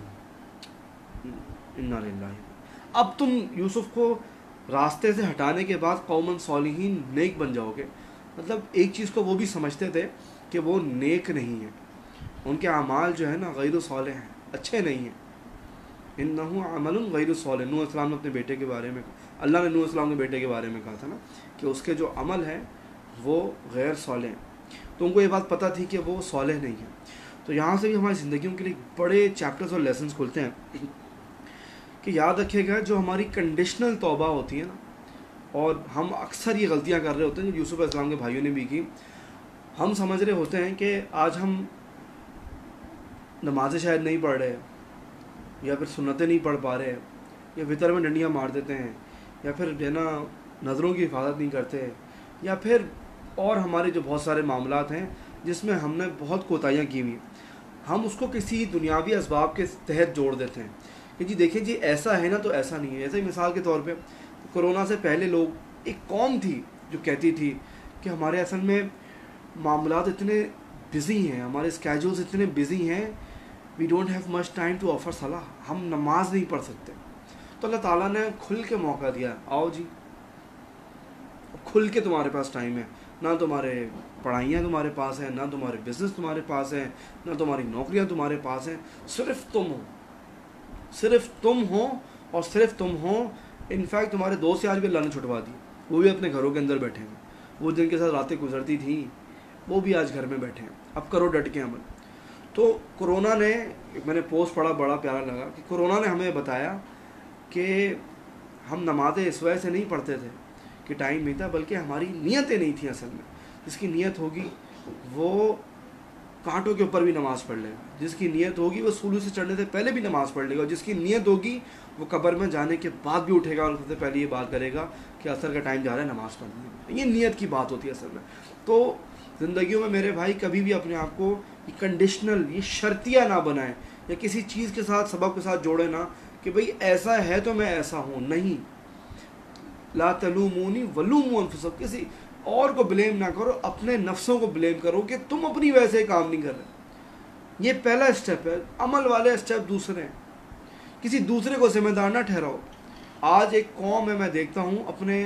Speaker 1: انا للہ. اب تم یوسف کو راستے سے ہٹانے کے بعد قومًا صالحین، نیک بن جاؤ گے. مطلب ایک چیز کو وہ بھی سمجھتے تھے کہ وہ نیک نہیں ہیں، ان کے اعمال جو ہے نا غیر صالح ہیں، اچھے نہیں ہیں. انہ عمل غیر صالح، نوح السلام نے اپنے بیٹے کے بارے میں، اللہ نے نوح السلام کے بیٹے کے بارے میں کہا تھا نا کہ اس کے جو عمل ہیں وہ غیر صالح ہیں. تو ان کو یہ بات پتہ تھی کہ وہ صالح نہیں ہیں. تو یہاں سے بھی ہماری زندگیوں کے لیے بڑے چیپٹرز اور لیسنز کھلتے ہیں کہ یاد رکھے گا جو ہماری کنڈیشنل توبہ ہوتی ہے نا، اور ہم اکثر یہ غلطیاں کر رہے ہوتے ہیں جو یوسف علیہ السلام کے بھائیوں نے بھی کی. ہم سمجھ رہے ہوتے ہیں کہ آج ہم نمازیں شاید نہیں پڑھ رہے، یا پھر سنتیں نہیں پڑھ پا رہے، یا وطر میں ڈنڈیاں مار دیتے ہیں، یا پھر جو ہے نا نظروں کی حفاظت نہیں کرتے، یا پھر اور ہمارے جو بہت سارے معاملات ہیں جس میں ہم نے بہت کوتاہیاں کی ہوئی. ہم اس کو کسی دنیاوی اسباب کے تحت جوڑ دیتے ہیں کہ جی دیکھیں جی ایسا ہے نا تو ایسا نہیں ہے. ایسے ہی مثال کے طور پہ کرونا سے پہلے لوگ، ایک قوم تھی جو کہتی تھی کہ ہمارے اصل میں معاملات اتنے بزی ہیں، ہمارے اسکیجولز اتنے بزی ہیں، we don't have much time to offer صلاح، ہم نماز نہیں پڑھ سکتے. تو اللہ تعالیٰ نے کھل کے موقع دیا، آؤ جی کھل کے تمہارے پاس ٹائم ہے. نہ تمہارے پڑھائیاں تمہارے پاس ہیں، نہ تمہارے بزنس تمہارے پاس ہیں، نہ تمہاری نوکریاں تمہارے پاس ہیں، صرف تم ہو، صرف تم ہو اور صرف تم ہو. انفیکٹ تمہارے دوست آج بھی اللہ نے چھٹوا دی، وہ بھی اپنے گھروں کے اندر بیٹھے ہیں. وہ جن کے ساتھ راتیں گزرتی تھیں وہ بھی آج گھر میں بیٹھے ہیں. اب کرو ڈٹ کے عمل. تو کرونا نے، میں نے پوسٹ پڑھا بڑا پیارا لگا کہ کرونا نے ہمیں بتایا کہ ہم نمازیں اس وجہ سے نہیں پڑھتے تھے کہ ٹائم نہیں تھا، بلکہ ہماری نیتیں نہیں تھیں. اصل میں جس کی نیت ہوگی وہ کانٹوں کے اوپر بھی نماز پڑھ لے گا، جس کی نیت ہوگی وہ سولو سے چڑھنے سے پہلے بھی نماز پڑھ لے گا، اور جس کی نیت ہوگی وہ قبر میں جانے کے بعد بھی اٹھے گا اور سب سے پہلے یہ بات کرے گا کہ عصر کا ٹائم جا رہا ہے، نماز پڑھنی ہے. یہ نیت کی بات ہوتی ہے اصل میں. تو زندگیوں میں میرے بھائی کبھی بھی اپنے آپ کو یہ کنڈیشنل، یہ شرطیہ نہ بنائیں، یا کسی چیز کے ساتھ، سبب کے ساتھ جوڑے نہ کہ بھئی ایسا ہے تو میں ایسا ہوں. نہیں، لا تلومونی ولوموا انفسکم، کسی اور کو بلیم نہ کرو، اپنے نفسوں کو بلیم کرو کہ تم اپنی وجہ سے کام نہیں کر رہے. یہ پہلا اسٹیپ ہے. عمل والے اسٹیپ دوسرے ہیں. کسی دوسرے کو ذمہ دار نہ ٹھہراؤ. آج ایک قوم ہے، میں دیکھتا ہوں اپنے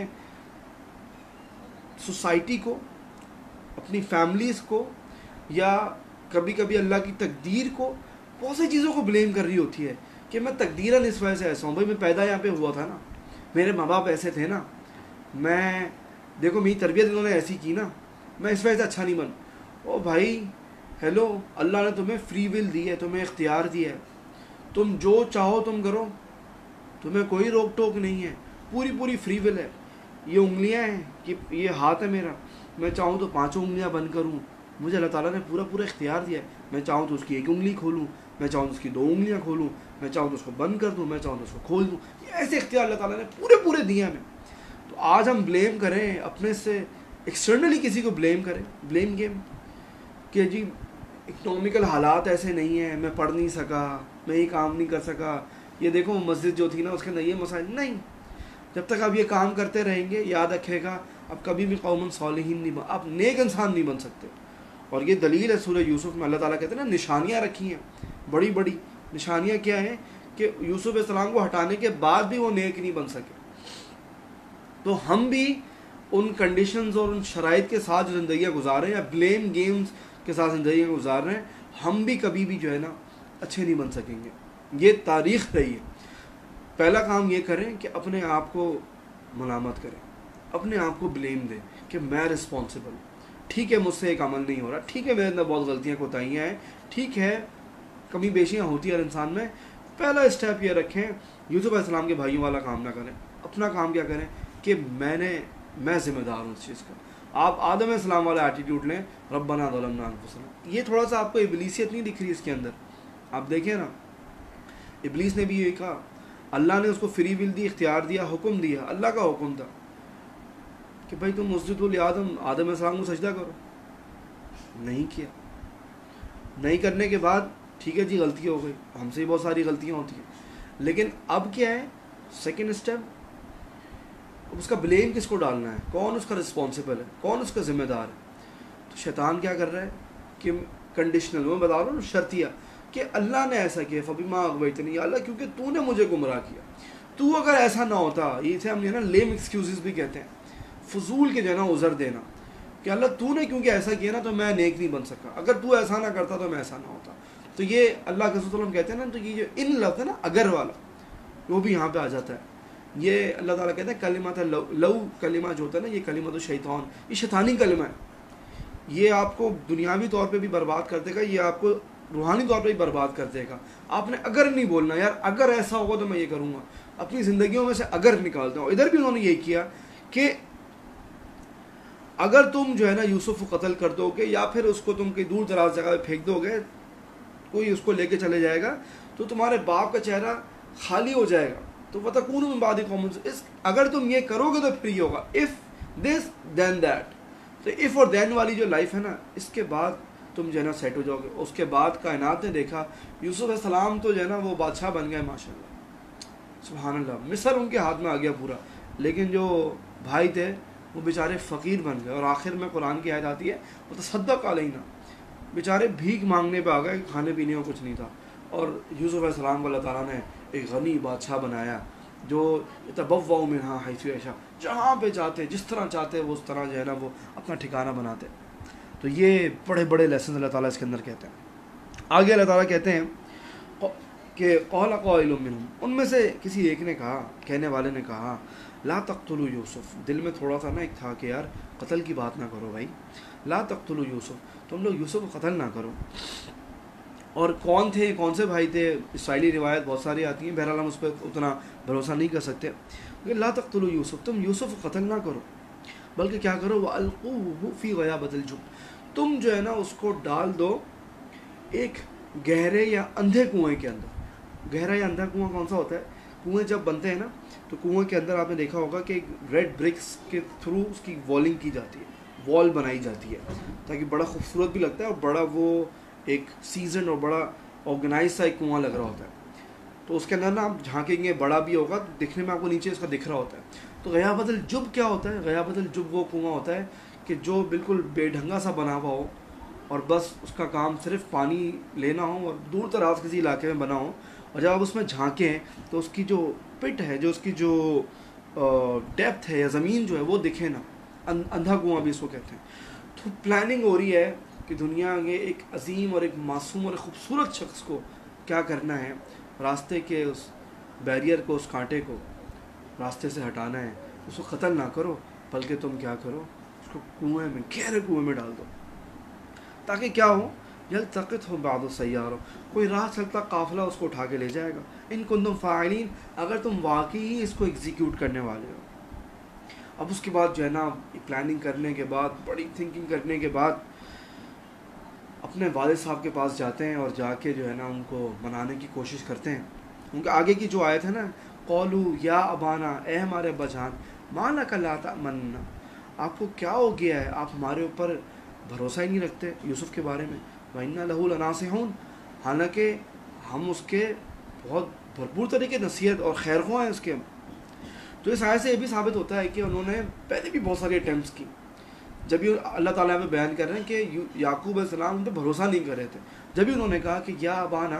Speaker 1: سوسائٹی کو، اپنی فیملیز کو، یا کبھی کبھی اللہ کی تقدیر کو، بہت سی چیزوں کو بلیم کر رہی ہوتی ہے کہ میں تقدیراً اس وجہ سے ایسا ہوں. بھائی میں پیدا یہاں پہ ہوا تھا نا، میرے ماں باپ ایسے تھے نا، میں دیکھو میری تربیت انہوں نے ایسی کی نا، میں اس وجہ سے اچھا نہیں بن. او بھائی ہیلو، اللہ نے تمہیں فری ول دی ہے، تمہیں اختیار دیا ہے، تم جو چاہو تم کرو، تمہیں کوئی روک ٹوک نہیں ہے، پوری فری ول ہے. یہ انگلیاں ہیں، کہ یہ ہاتھ ہے میرا، میں چاہوں تو 5 انگلیاں بند کروں، مجھے اللہ تعالیٰ نے پورا اختیار دیا ہے. میں چاہوں تو اس کی 1 انگلی کھولوں، میں چاہوں تو اس کی 2 انگلیاں کھولوں، میں چاہوں تو اس کو بند کر دوں، میں چاہوں تو اس کو کھول دوں. یہ ایسے اختیار اللہ تعالیٰ نے پورے دیے ہمیں. تو آج ہم بلیم کریں اپنے سے، ایکسٹرنلی کسی کو بلیم کریں، بلیم گیم کہ جی اکنامیکل حالات ایسے نہیں ہیں، میں پڑھ نہیں سکا، میں یہ کام نہیں کر سکا، یہ دیکھو مسجد جو تھی نا اس کے اندر یہ مسائل نہیں. جب تک آپ یہ کام کرتے رہیں گے، یاد رکھے گا اب کبھی بھی قوم صالحین نہیں آپ نیک انسان نہیں بن سکتے. اور یہ دلیل ہے سورہ یوسف میں، اللہ تعالیٰ کہتے ہیں نا نشانیاں رکھی ہیں، بڑی نشانیاں کیا ہیں کہ یوسف علیہ السلام کو ہٹانے کے بعد بھی وہ نیک نہیں بن سکے. تو ہم بھی ان کنڈیشنز اور ان شرائط کے ساتھ جو زندگیاں گزار رہے ہیں، یا بلیم گیمز کے ساتھ زندگیاں گزار رہے ہیں، ہم بھی کبھی بھی جو ہے نا اچھے نہیں بن سکیں گے. یہ تاریخ رہی ہے. پہلا کام یہ کریں کہ اپنے آپ کو ملامت کریں، اپنے آپ کو بلیم دیں کہ میں رسپانسبل ہوں. ٹھیک ہے مجھ سے ایک عمل نہیں ہو رہا، ٹھیک ہے میرے اندر بہت غلطیاں کوتاہیاں ہیں، ٹھیک ہے کمی بیشیاں ہوتی ہیں ہر انسان میں. پہلا اسٹیپ یہ رکھیں، یوسف علیہ السلام کے بھائیوں والا کام نہ کریں. اپنا کام کیا کریں کہ میں ذمہ دار ہوں اس چیز کا. آپ آدم علیہ السلام والا ایٹیٹیوڈ لیں، ربنا ظلمنا انفسنا. یہ تھوڑا سا آپ کو ابلیسیت نہیں دکھ رہی اس کے اندر؟ آپ دیکھیں نا، ابلیس نے بھی یہ کہا، اللہ نے اس کو فری ول دی، اختیار دیا، حکم دیا، اللہ کا حکم تھا. کہ بھائی تم مسجد آدم علیہ السلام کو سجدہ کرو. نہیں کیا. نہیں کرنے کے بعد ٹھیک ہے جی غلطی ہو گئی, ہم سے بھی بہت ساری غلطیاں ہوتی ہیں, لیکن اب کیا ہے سیکنڈ اسٹیپ, اس کا بلیم کس کو ڈالنا ہے, کون اس کا رسپانسبل ہے, کون اس کا ذمہ دار ہے. تو شیطان کیا کر رہا ہے کہ کنڈیشنل, میں بتا رہا ہوں شرطیہ, کہ اللہ نے ایسا کیا فبما اغویتنی, یا اللہ کیونکہ تو نے مجھے گمراہ کیا, تو اگر ایسا نہ ہوتا, یہ تھے ہم نے نا لیم ایکسکیوزز بھی کہتے ہیں, فضول کے جو ہے نا عذر دینا, کہ اللہ تو نے کیونکہ ایسا کیا نا تو میں نیک نہیں بن سکا, اگر تو ایسا نہ کرتا تو میں ایسا نہ ہوتا. تو یہ اللہ کے رسول صلی اللہ علیہ وسلم کہتے ہیں نا, تو یہ جو ان لفظ ہے نا اگر والا, وہ بھی یہاں پہ آ جاتا ہے. یہ اللہ تعالیٰ کہتے ہیں کلمات لو کلمہ جو ہوتا ہے نا, یہ کلمۃ الشیطان, یہ شیطانی کلمہ ہے. یہ آپ کو دنیاوی طور پہ بھی برباد کر دے گا, یہ آپ کو روحانی طور پہ بھی برباد کر دے گا. آپ نے اگر نہیں بولنا, یار اگر ایسا ہوگا تو میں یہ کروں گا. اپنی زندگیوں میں سے اگر نکالتا ہوں. ادھر بھی انہوں نے یہ کیا کہ اگر تم جو ہے نا یوسف کو قتل کر دو گے, یا پھر اس کو تم کہیں دور دراز جگہ پہ پھینک دو گے, کوئی اس کو لے کے چلے جائے گا, تو تمہارے باپ کا چہرہ خالی ہو جائے گا. تو وَتَكُونُوا مِن بَعْدِ قَوْمٍ, اگر تم یہ کرو گے تو پھر یہ ہوگا, if this then that. تو if اور then والی جو لائف ہے نا, اس کے بعد تم جو ہے نا سیٹ ہو جاؤ گے. اس کے بعد کائنات نے دیکھا یوسف علیہ السلام تو جو ہے نا وہ بادشاہ بن گئے ماشاء اللہ, سبحان اللہ, مصر ان کے ہاتھ میں آ گیا پورا, لیکن جو بھائی تھے وہ بیچارے فقیر بن گئے. اور آخر میں قرآن کی آیت آتی ہے وہ تصدق علینا, بیچارے بھیک مانگنے پہ آ گئے, کھانے پینے کو کچھ نہیں تھا. اور یوسف علیہ السلام کو اللہ تعالیٰ نے ایک غنی بادشاہ بنایا, جو یتبوأ منہا حیث یشاء, جہاں پہ چاہتے جس طرح چاہتے وہ اس طرح جو ہے نا وہ اپنا ٹھکانہ بناتے. تو یہ بڑے بڑے لیسنز اللہ تعالیٰ اس کے اندر کہتے ہیں. آگے اللہ تعالیٰ کہتے ہیں کہ قال قائل منہم, ان میں سے کسی ایک نے کہا, کہنے والے نے کہا, لا تقتلوا یوسف, دل میں تھوڑا سا نا ایک تھا کہ یار قتل کی بات نہ کرو بھائی, لا تقتلوا یوسف, تم لوگ یوسف کو قتل نہ کرو. اور کون تھے, کون سے بھائی تھے, اسرائیلی روایت بہت ساری آتی ہیں, بہرحال ہم اس پہ اتنا بھروسہ نہیں کر سکتے. لیکن لا تقتلوا یوسف, تم یوسف کو قتل نہ کرو, بلکہ کیا کرو, وَأَلْقُوهُ فِي غَيَابَتِ الْجُبِّ, تم جو ہے نا اس کو ڈال دو ایک گہرے یا اندھے کنویں کے اندر. گہرا یا اندھا کنواں کون سا ہوتا ہے, کنویں جب بنتے ہیں نا تو کنویں کے اندر آپ نے دیکھا ہوگا کہ ریڈ برکس کے تھرو اس کی والنگ کی جاتی ہے, وال بنائی جاتی ہے, تاکہ بڑا خوبصورت بھی لگتا ہے اور بڑا وہ ایک سیزن اور بڑا آرگنائز سا ایک کنواں لگ رہا ہوتا ہے. تو اس کے اندر نا آپ جھانکیں گے, بڑا بھی ہوگا, دکھنے میں آپ کو نیچے اس کا دکھ رہا ہوتا ہے. تو غیابت الجب کیا ہوتا ہے, غیابت الجب وہ کنواں ہوتا ہے کہ جو بالکل بے ڈھنگا سا بنا ہوا ہو, اور بس اس کا کام صرف پانی لینا ہو, اور دور دراز کسی علاقے میں بنا ہو, اور جب آپ اس میں جھانکیں تو اس کی جو پٹ ہے, جو اس کی جو ڈیپتھ ہے یا زمین جو ہے وہ دکھے نا, اندھا کنواں بھی اس کو کہتے ہیں. تو پلاننگ ہو رہی ہے کہ دنیا میں ایک عظیم اور ایک معصوم اور خوبصورت شخص کو کیا کرنا ہے, راستے کے اس بیریئر کو, اس کانٹے کو راستے سے ہٹانا ہے. اس کو قتل نہ کرو, بلکہ تم کیا کرو, اس کو کنویں میں, گہرے کنویں میں ڈال دو, تاکہ کیا ہو, یلتقط ہو بعض السیارہ, کوئی راہ چلتا قافلہ اس کو اٹھا کے لے جائے گا. ان کنتم فاعلین, اگر تم واقعی اس کو ایگزیکیوٹ کرنے والے ہو. اب اس کے بعد جو ہے نا پلاننگ کرنے کے بعد, بڑی تھنکنگ کرنے کے بعد, اپنے والد صاحب کے پاس جاتے ہیں اور جا کے جو ہے نا ان کو منانے کی کوشش کرتے ہیں. ان کے آگے کی جو آیت ہے نا, قولوا یا ابانا, اے ہمارے ابا جان, ما لک لا تأمننا, آپ کو کیا ہو گیا ہے, آپ ہمارے اوپر بھروسہ ہی نہیں رکھتے یوسف کے بارے میں. وَإِنَّا لَهُ لَنَاصِحُونَ, حالانکہ ہم اس کے بہت بھرپور طریقے نصیحت اور خیر خواہ ہیں اس کے. تو اس آیت سے یہ بھی ثابت ہوتا ہے کہ انہوں نے پہلے بھی بہت ساری اٹیمپٹس کی. جب بھی اللہ تعالیٰ میں بیان کر رہے ہیں کہ یعقوب علیہ السلام ان پہ بھروسہ نہیں کر رہے تھے, جب بھی انہوں نے کہا کہ یا ابانا,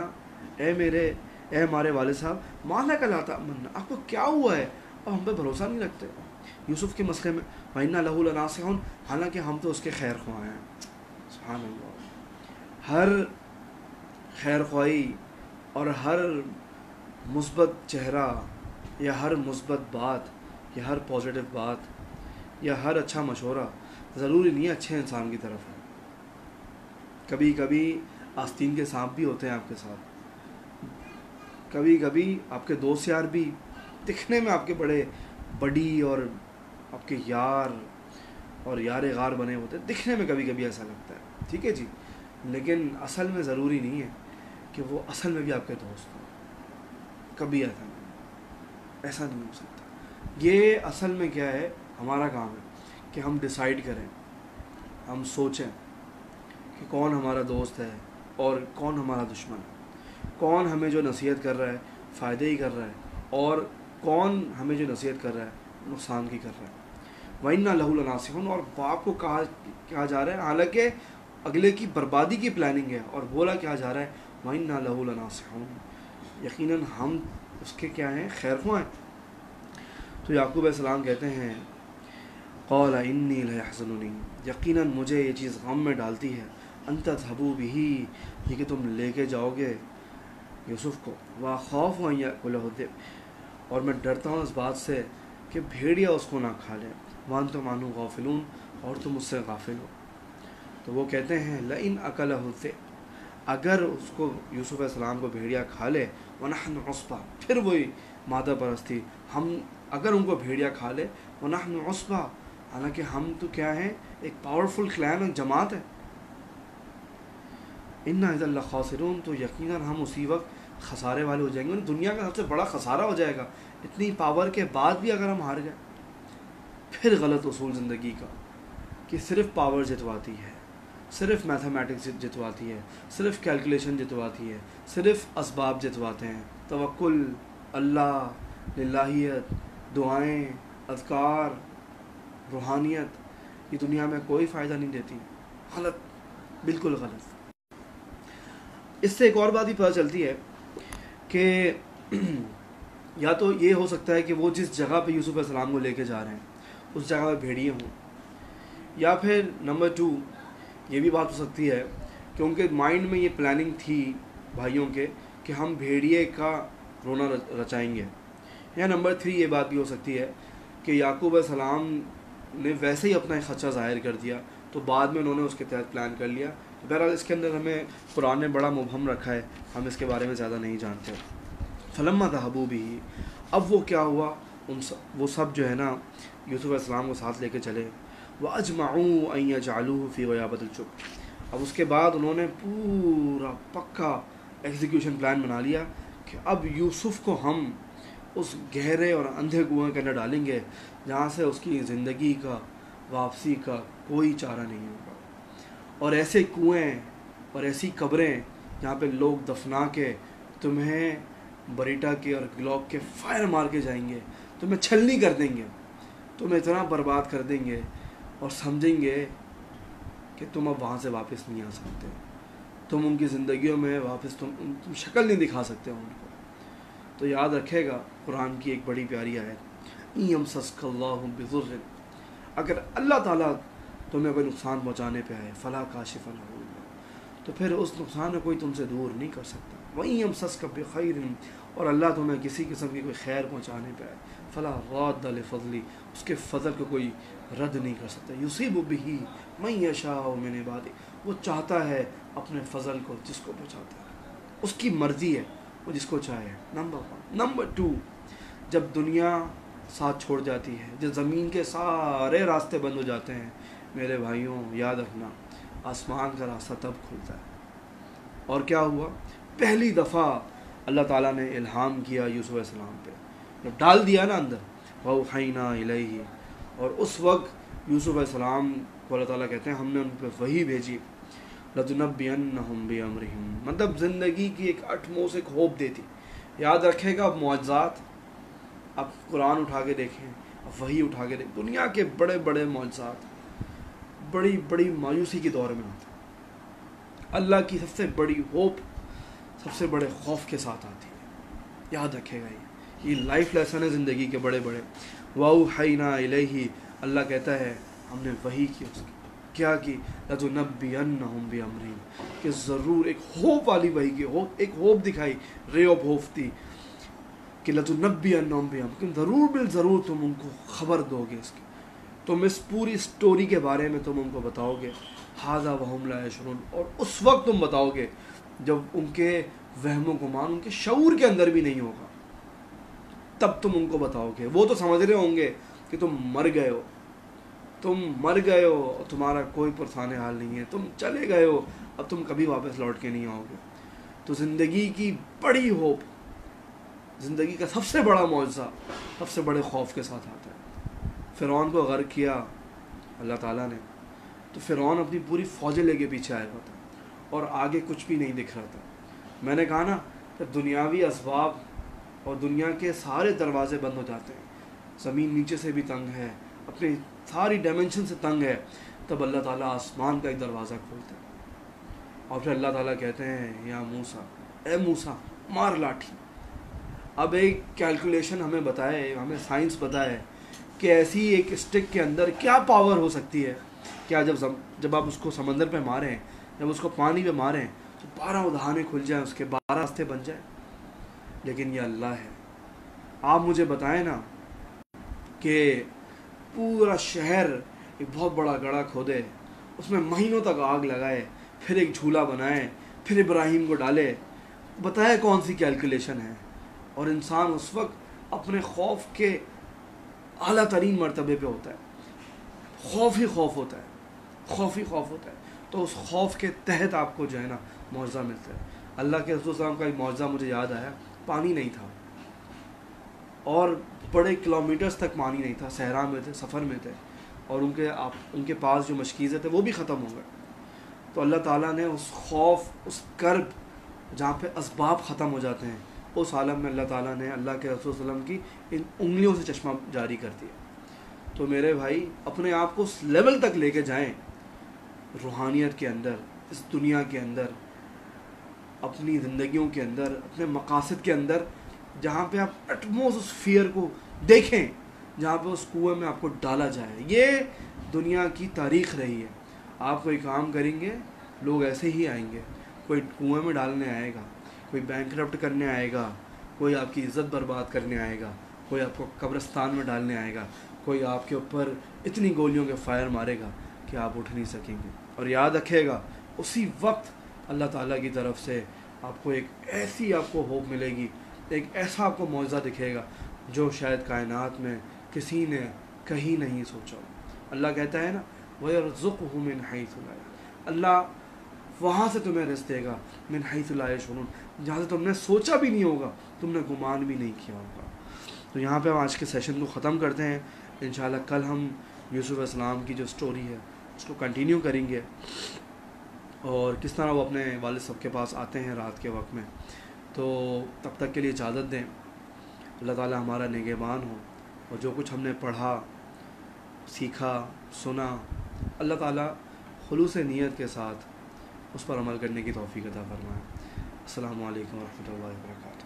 Speaker 1: اے ہمارے والد صاحب, ما لک لا تأمننا, آپ کو کیا ہوا ہے, اب ہم پہ بھروسہ نہیں رکھتے یوسف کے مسئلے میں. وَإِنَّا لَهُ لَنَاصِحُونَ, حالانکہ ہم تو اس کے خیر خواہ ہیں. سبحان اللہ. ہر خیر خواہی اور ہر مثبت چہرہ یا ہر مثبت بات یا ہر پازیٹیو بات یا ہر اچھا مشورہ ضروری نہیں ہے اچھے انسان کی طرف ہے. کبھی کبھی آستین کے سانپ بھی ہوتے ہیں آپ کے ساتھ, کبھی کبھی آپ کے دوست یار بھی دکھنے میں آپ کے بڑے بڑی اور آپ کے یار اور یار غار بنے ہوتے ہیں, دکھنے میں کبھی کبھی ایسا لگتا ہے, ٹھیک ہے جی, لیکن اصل میں ضروری نہیں ہے کہ وہ اصل میں بھی آپ کے دوست ہوں. کبھی ایسا نہیں ہو سکتا. یہ اصل میں کیا ہے, ہمارا کام ہے کہ ہم ڈیسائیڈ کریں، ہم سوچیں کہ کون ہمارا دوست ہے اور کون ہمارا دشمن ہے، کون ہمیں جو نصیحت کر رہا ہے فائدے ہی کر رہا ہے اور کون ہمیں جو نصیحت کر رہا ہے نقصان کی کر رہا ہے۔ وَإِنَّا لَهُ لَنَاصِحُونَ، اور باپ کو کہا جا رہا ہے، حالانکہ اگلے کی بربادی کی پلاننگ ہے، اور بولا کیا جا رہا ہے وَإِنَّا لَهُ لَنَاصِحُونَ، یقیناً ہم اس کے کیا ہیں، خیر خواہ ہیں۔ تو یعقوب علیہ السلام کہتے ہیں قَالَ إِنِّي لَيَحْزُنُنِي، یقیناً مجھے یہ چیز غم میں ڈالتی ہے، أَن تَذْهَبُوا بِهِ، یہ کہ تم لے کے جاؤ گے یوسف کو، وَأَخَافُ أَن يَأْكُلَهُ الذِّئْبُ، اور میں ڈرتا ہوں اس بات سے کہ بھیڑیا اس کو نہ کھا لے، وَأَنْتُمْ عَنْهُ غَافِلُونَ، اور تم اس سے غافل ہو۔ تو وہ کہتے ہیں لئن أَكَلَهُ الذِّئْبُ، اگر اس کو یوسف علیہ السلام کو بھیڑیا کھا لے، وَنَحْنُ عُصْبَةٌ، پھر وہی مادہ پرستی، ہم اگر ان کو بھیڑیا کھا لے، وَنَحْنُ عُصْبَةٌ، حالانکہ ہم تو کیا ہیں، ایک پاورفل کلین، ایک جماعت ہے، اِنَّا إِذًا لَخَاسِرُونَ، تو یقیناً ہم اسی وقت خسارے والے ہو جائیں گے، دنیا کا سب سے بڑا خسارہ ہو جائے گا، اتنی پاور کے بعد بھی اگر ہم ہار گئے۔ پھر غلط اصول زندگی کا کہ صرف پاور جتواتی ہے، صرف میتھمیٹکس جتواتی ہے، صرف کیلکولیشن جتواتی ہے، صرف اسباب جتواتے ہیں، توکل، اللہ، للہیت، دعائیں، اذکار، روحانیت، یہ دنیا میں کوئی فائدہ نہیں دیتی۔ غلط، بالکل غلط۔ اس سے ایک اور بات بھی پتہ چلتی ہے کہ یا تو یہ ہو سکتا ہے کہ وہ جس جگہ پہ یوسف علیہ السلام کو لے کے جا رہے ہیں اس جگہ پہ بھیڑیے ہوں، یا پھر نمبر 2 یہ بھی بات ہو سکتی ہے کہ ان کے مائنڈ میں یہ پلاننگ تھی بھائیوں کے کہ ہم بھیڑیے کا رونا رچائیں گے، یا نمبر 3 یہ بات بھی ہو سکتی ہے کہ یعقوب علیہ السلام نے ویسے ہی اپنا ایک خدشہ ظاہر کر دیا تو بعد میں انہوں نے اس کے تحت پلان کر لیا۔ بہرحال اس کے اندر ہمیں قرآن نے بڑا مبہم رکھا ہے، ہم اس کے بارے میں زیادہ نہیں جانتے۔ فلما ذهبوا به، اب وہ کیا ہوا، وہ سب جو ہے نا یوسف علیہ السلام کو ساتھ لے کے چلے، وَأَجْمَعُوا أَن يَجْعَلُوهُ فِي غَيَابَةِ الْجُبِّ، اب اس کے بعد انہوں نے پورا پکا ایگزیکیوشن پلان بنا لیا کہ اب یوسف کو ہم اس گہرے اور اندھے کنویں کے اندر ڈالیں گے جہاں سے اس کی زندگی کا واپسی کا کوئی چارہ نہیں ہوگا، اور ایسے کنویں اور ایسی قبریں جہاں پہ لوگ دفنا کے تمہیں بریٹا کے اور گلوک کے فائر مار کے جائیں گے، تمہیں چھلنی کر دیں گے، تمہیں اتنا برباد کر دیں گے اور سمجھیں گے کہ تم اب وہاں سے واپس نہیں آ سکتے، تم ان کی زندگیوں میں واپس تم شکل نہیں دکھا سکتے ان کو۔ تو یاد رکھے گا قرآن کی ایک بڑی پیاری آیت، إِن يَمْسَسْكَ اللَّهُ بِضُرٍّ، اگر اللہ تعالیٰ تمہیں کوئی نقصان پہنچانے پہ آئے، فَلَا كَاشِفَ لَهُ إِلَّا، تو پھر اس نقصان میں کوئی تم سے دور نہیں کر سکتا۔ وَإِن يَمْسَسْكَ بِخَيْرٍ، اور اللہ تمہیں کسی قسم کی کوئی خیر پہنچانے پہ آئے، فَلَا رَادَّ لِفَضْلِهِ، اس کے فضل کو کوئی رد نہیں کر سکتا۔ يُصِيبُ بِهِ مَن يَشَاءُ مِنْ عِبَادِهِ، وہ چاہتا ہے اپنے فضل کو جس کو بچاتا ہے، اس کی مرضی ہے، وہ جس کو چاہے۔ نمبر 1۔ نمبر 2، جب دنیا ساتھ چھوڑ جاتی ہے، جب زمین کے سارے راستے بند ہو جاتے ہیں، میرے بھائیوں یاد رکھنا آسمان کا راستہ تب کھلتا ہے۔ اور کیا ہوا، پہلی دفعہ اللہ تعالیٰ نے الہام کیا یوسف علیہ السلام پہ، جب ڈال دیا نا اندر، وَأَوْحَيْنَا إِلَيْهِ، اور اس وقت یوسف علیہ السلام کو اللہ تعالیٰ کہتے ہیں ہم نے ان پہ وحی بھیجی، لَتُنَبِّئَنَّهُم بِأَمْرِهِم، مطلب زندگی کی ایک اٹموس ایک ہوپ دیتی۔ یاد رکھے گا اب معجزات، اب قرآن اٹھا کے دیکھیں، اب وحی اٹھا کے دیکھیں، دنیا کے بڑے بڑے معجزات بڑی بڑی مایوسی کے دور میں آتے ہیں، اللہ کی سب سے بڑی ہوپ سب سے بڑے خوف کے ساتھ آتی ہے۔ یاد رکھے گا یہ لائف لیسن ہے زندگی کے بڑے بڑے۔ وَأَوْحَيْنَا إِلَيْهِ، اللہ کہتا ہے ہم نے وحی کی اس کی، کیا کی، لَتُنَبِّئَنَّهُم بِأَمْرِهِم، کہ ضرور ایک ہوپ والی وحی کی، ایک ہوپ دکھائی، رے آف ہوپ تھی کہ لَتُنَبِّئَنَّهُم بِأَمْرِهِم، کہ ضرور بالضرور تم ان کو خبر دو گے اس کی، تم اس پوری سٹوری کے بارے میں تم ان کو بتاؤ گے، هَذَا وَهُمْ لَا يَشْعُرُونَ، اور اس وقت تم بتاؤ گے جب ان کے وہم و گمان ان کے شعور کے اندر بھی نہیں ہوگا، تب تم ان کو بتاؤ گے۔ وہ تو سمجھ رہے ہوں گے کہ تم مر گئے ہو، تم مر گئے ہو، تمہارا کوئی پرسان حال نہیں ہے، تم چلے گئے ہو، اب تم کبھی واپس لوٹ کے نہیں آؤ گے۔ تو زندگی کی بڑی ہوپ، زندگی کا سب سے بڑا معجزہ سب سے بڑے خوف کے ساتھ آتا ہے۔ فرعون کو غرق کیا، اللہ تعالیٰ نے، تو فرعون اپنی پوری فوجیں لے کے پیچھے آیا ہوا تھا اور آگے کچھ بھی نہیں دکھ رہا تھا. میں نے کہا نا کہ دنیاوی اسباب اور دنیا کے سارے دروازے بند ہو جاتے ہیں، زمین نیچے سے بھی تنگ ہے، اپنی ساری ڈائمنشن سے تنگ ہے، تب اللہ تعالیٰ آسمان کا ایک دروازہ کھولتا ہے اور پھر اللہ تعالیٰ کہتے ہیں یا موسیٰ، اے موسیٰ مار لاٹھی. اب ایک کیلکولیشن ہمیں بتائے، ہمیں سائنس بتائے کہ ایسی ایک اسٹک کے اندر کیا پاور ہو سکتی ہے. کیا جب آپ اس کو سمندر پہ ماریں، جب اس کو پانی پہ ماریں تو 12 دہانے کھل جائیں، اس کے 12 راستے بن جائیں. لیکن یہ اللہ ہے. آپ مجھے بتائیں نا کہ پورا شہر ایک بہت بڑا گڑھا کھودے، اس میں مہینوں تک آگ لگائے، پھر ایک جھولا بنائے، پھر ابراہیم کو ڈالے، بتائے کون سی کیلکولیشن ہے. اور انسان اس وقت اپنے خوف کے اعلیٰ ترین مرتبے پہ ہوتا ہے، خوف ہی خوف ہوتا ہے، خوف ہی خوف ہوتا ہے. تو اس خوف کے تحت آپ کو جو ہے نا معجزہ ملتا ہے. اللہ کے رسول صلی اللہ علیہ وسلم کا ایک معجزہ مجھے یاد آیا. پانی نہیں تھا اور بڑے کلومیٹرز تک پانی نہیں تھا، صحرا میں تھے، سفر میں تھے، اور ان کے پاس جو مشکیزیں تھے وہ بھی ختم ہو گئے. تو اللہ تعالیٰ نے اس خوف، اس کرب جہاں پہ اسباب ختم ہو جاتے ہیں، اس عالم میں اللہ تعالیٰ نے اللہ کے رسول صلی اللہ علیہ وسلم کی ان انگلیوں سے چشمہ جاری کر دیا. تو میرے بھائی اپنے آپ کو اس لیول تک لے کے جائیں، روحانیت کے اندر، اس دنیا کے اندر، اپنی زندگیوں کے اندر، اپنے مقاصد کے اندر، جہاں پہ آپ ایٹموس اس فیئر کو دیکھیں، جہاں پہ اس کنویں میں آپ کو ڈالا جائے. یہ دنیا کی تاریخ رہی ہے. آپ کوئی کام کریں گے، لوگ ایسے ہی آئیں گے. کوئی کنویں میں ڈالنے آئے گا، کوئی بینکرپٹ کرنے آئے گا، کوئی آپ کی عزت برباد کرنے آئے گا، کوئی آپ کو قبرستان میں ڈالنے آئے گا، کوئی آپ کے اوپر اتنی گولیوں کے فائر مارے گا کہ آپ اٹھ نہیں سکیں گے. اور یاد رکھیے گا اسی وقت اللہ تعالیٰ کی طرف سے آپ کو ایک ایسی آپ کو ہوپ ملے گی، ایک ایسا آپ کو معجزہ دکھے گا جو شاید کائنات میں کسی نے کہیں نہیں سوچا. اللہ کہتا ہے نا وَيَرْزُقْهُ مِنْ حَيْثُ لَا يَحْتَسِبُ، اللہ وہاں سے تمہیں رزق دے گا، من حیث لا یشعرون، جہاں سے تم نے سوچا بھی نہیں ہوگا، تم نے گمان بھی نہیں کیا ہوگا. تو یہاں پہ ہم آج کے سیشن کو ختم کرتے ہیں. انشاءاللہ کل ہم یوسف علیہ السلام کی جو سٹوری ہے اس کو کنٹینیو کریں گے، اور کس طرح وہ اپنے والد صاحب کے پاس آتے ہیں رات کے وقت میں. تو تب تک کے لیے اجازت دیں. اللہ تعالیٰ ہمارا نگہبان ہو، اور جو کچھ ہم نے پڑھا، سیکھا، سنا، اللہ تعالیٰ خلوص نیت کے ساتھ اس پر عمل کرنے کی توفیق عطا فرمائے. السلام علیکم ورحمۃ اللہ وبرکاتہ.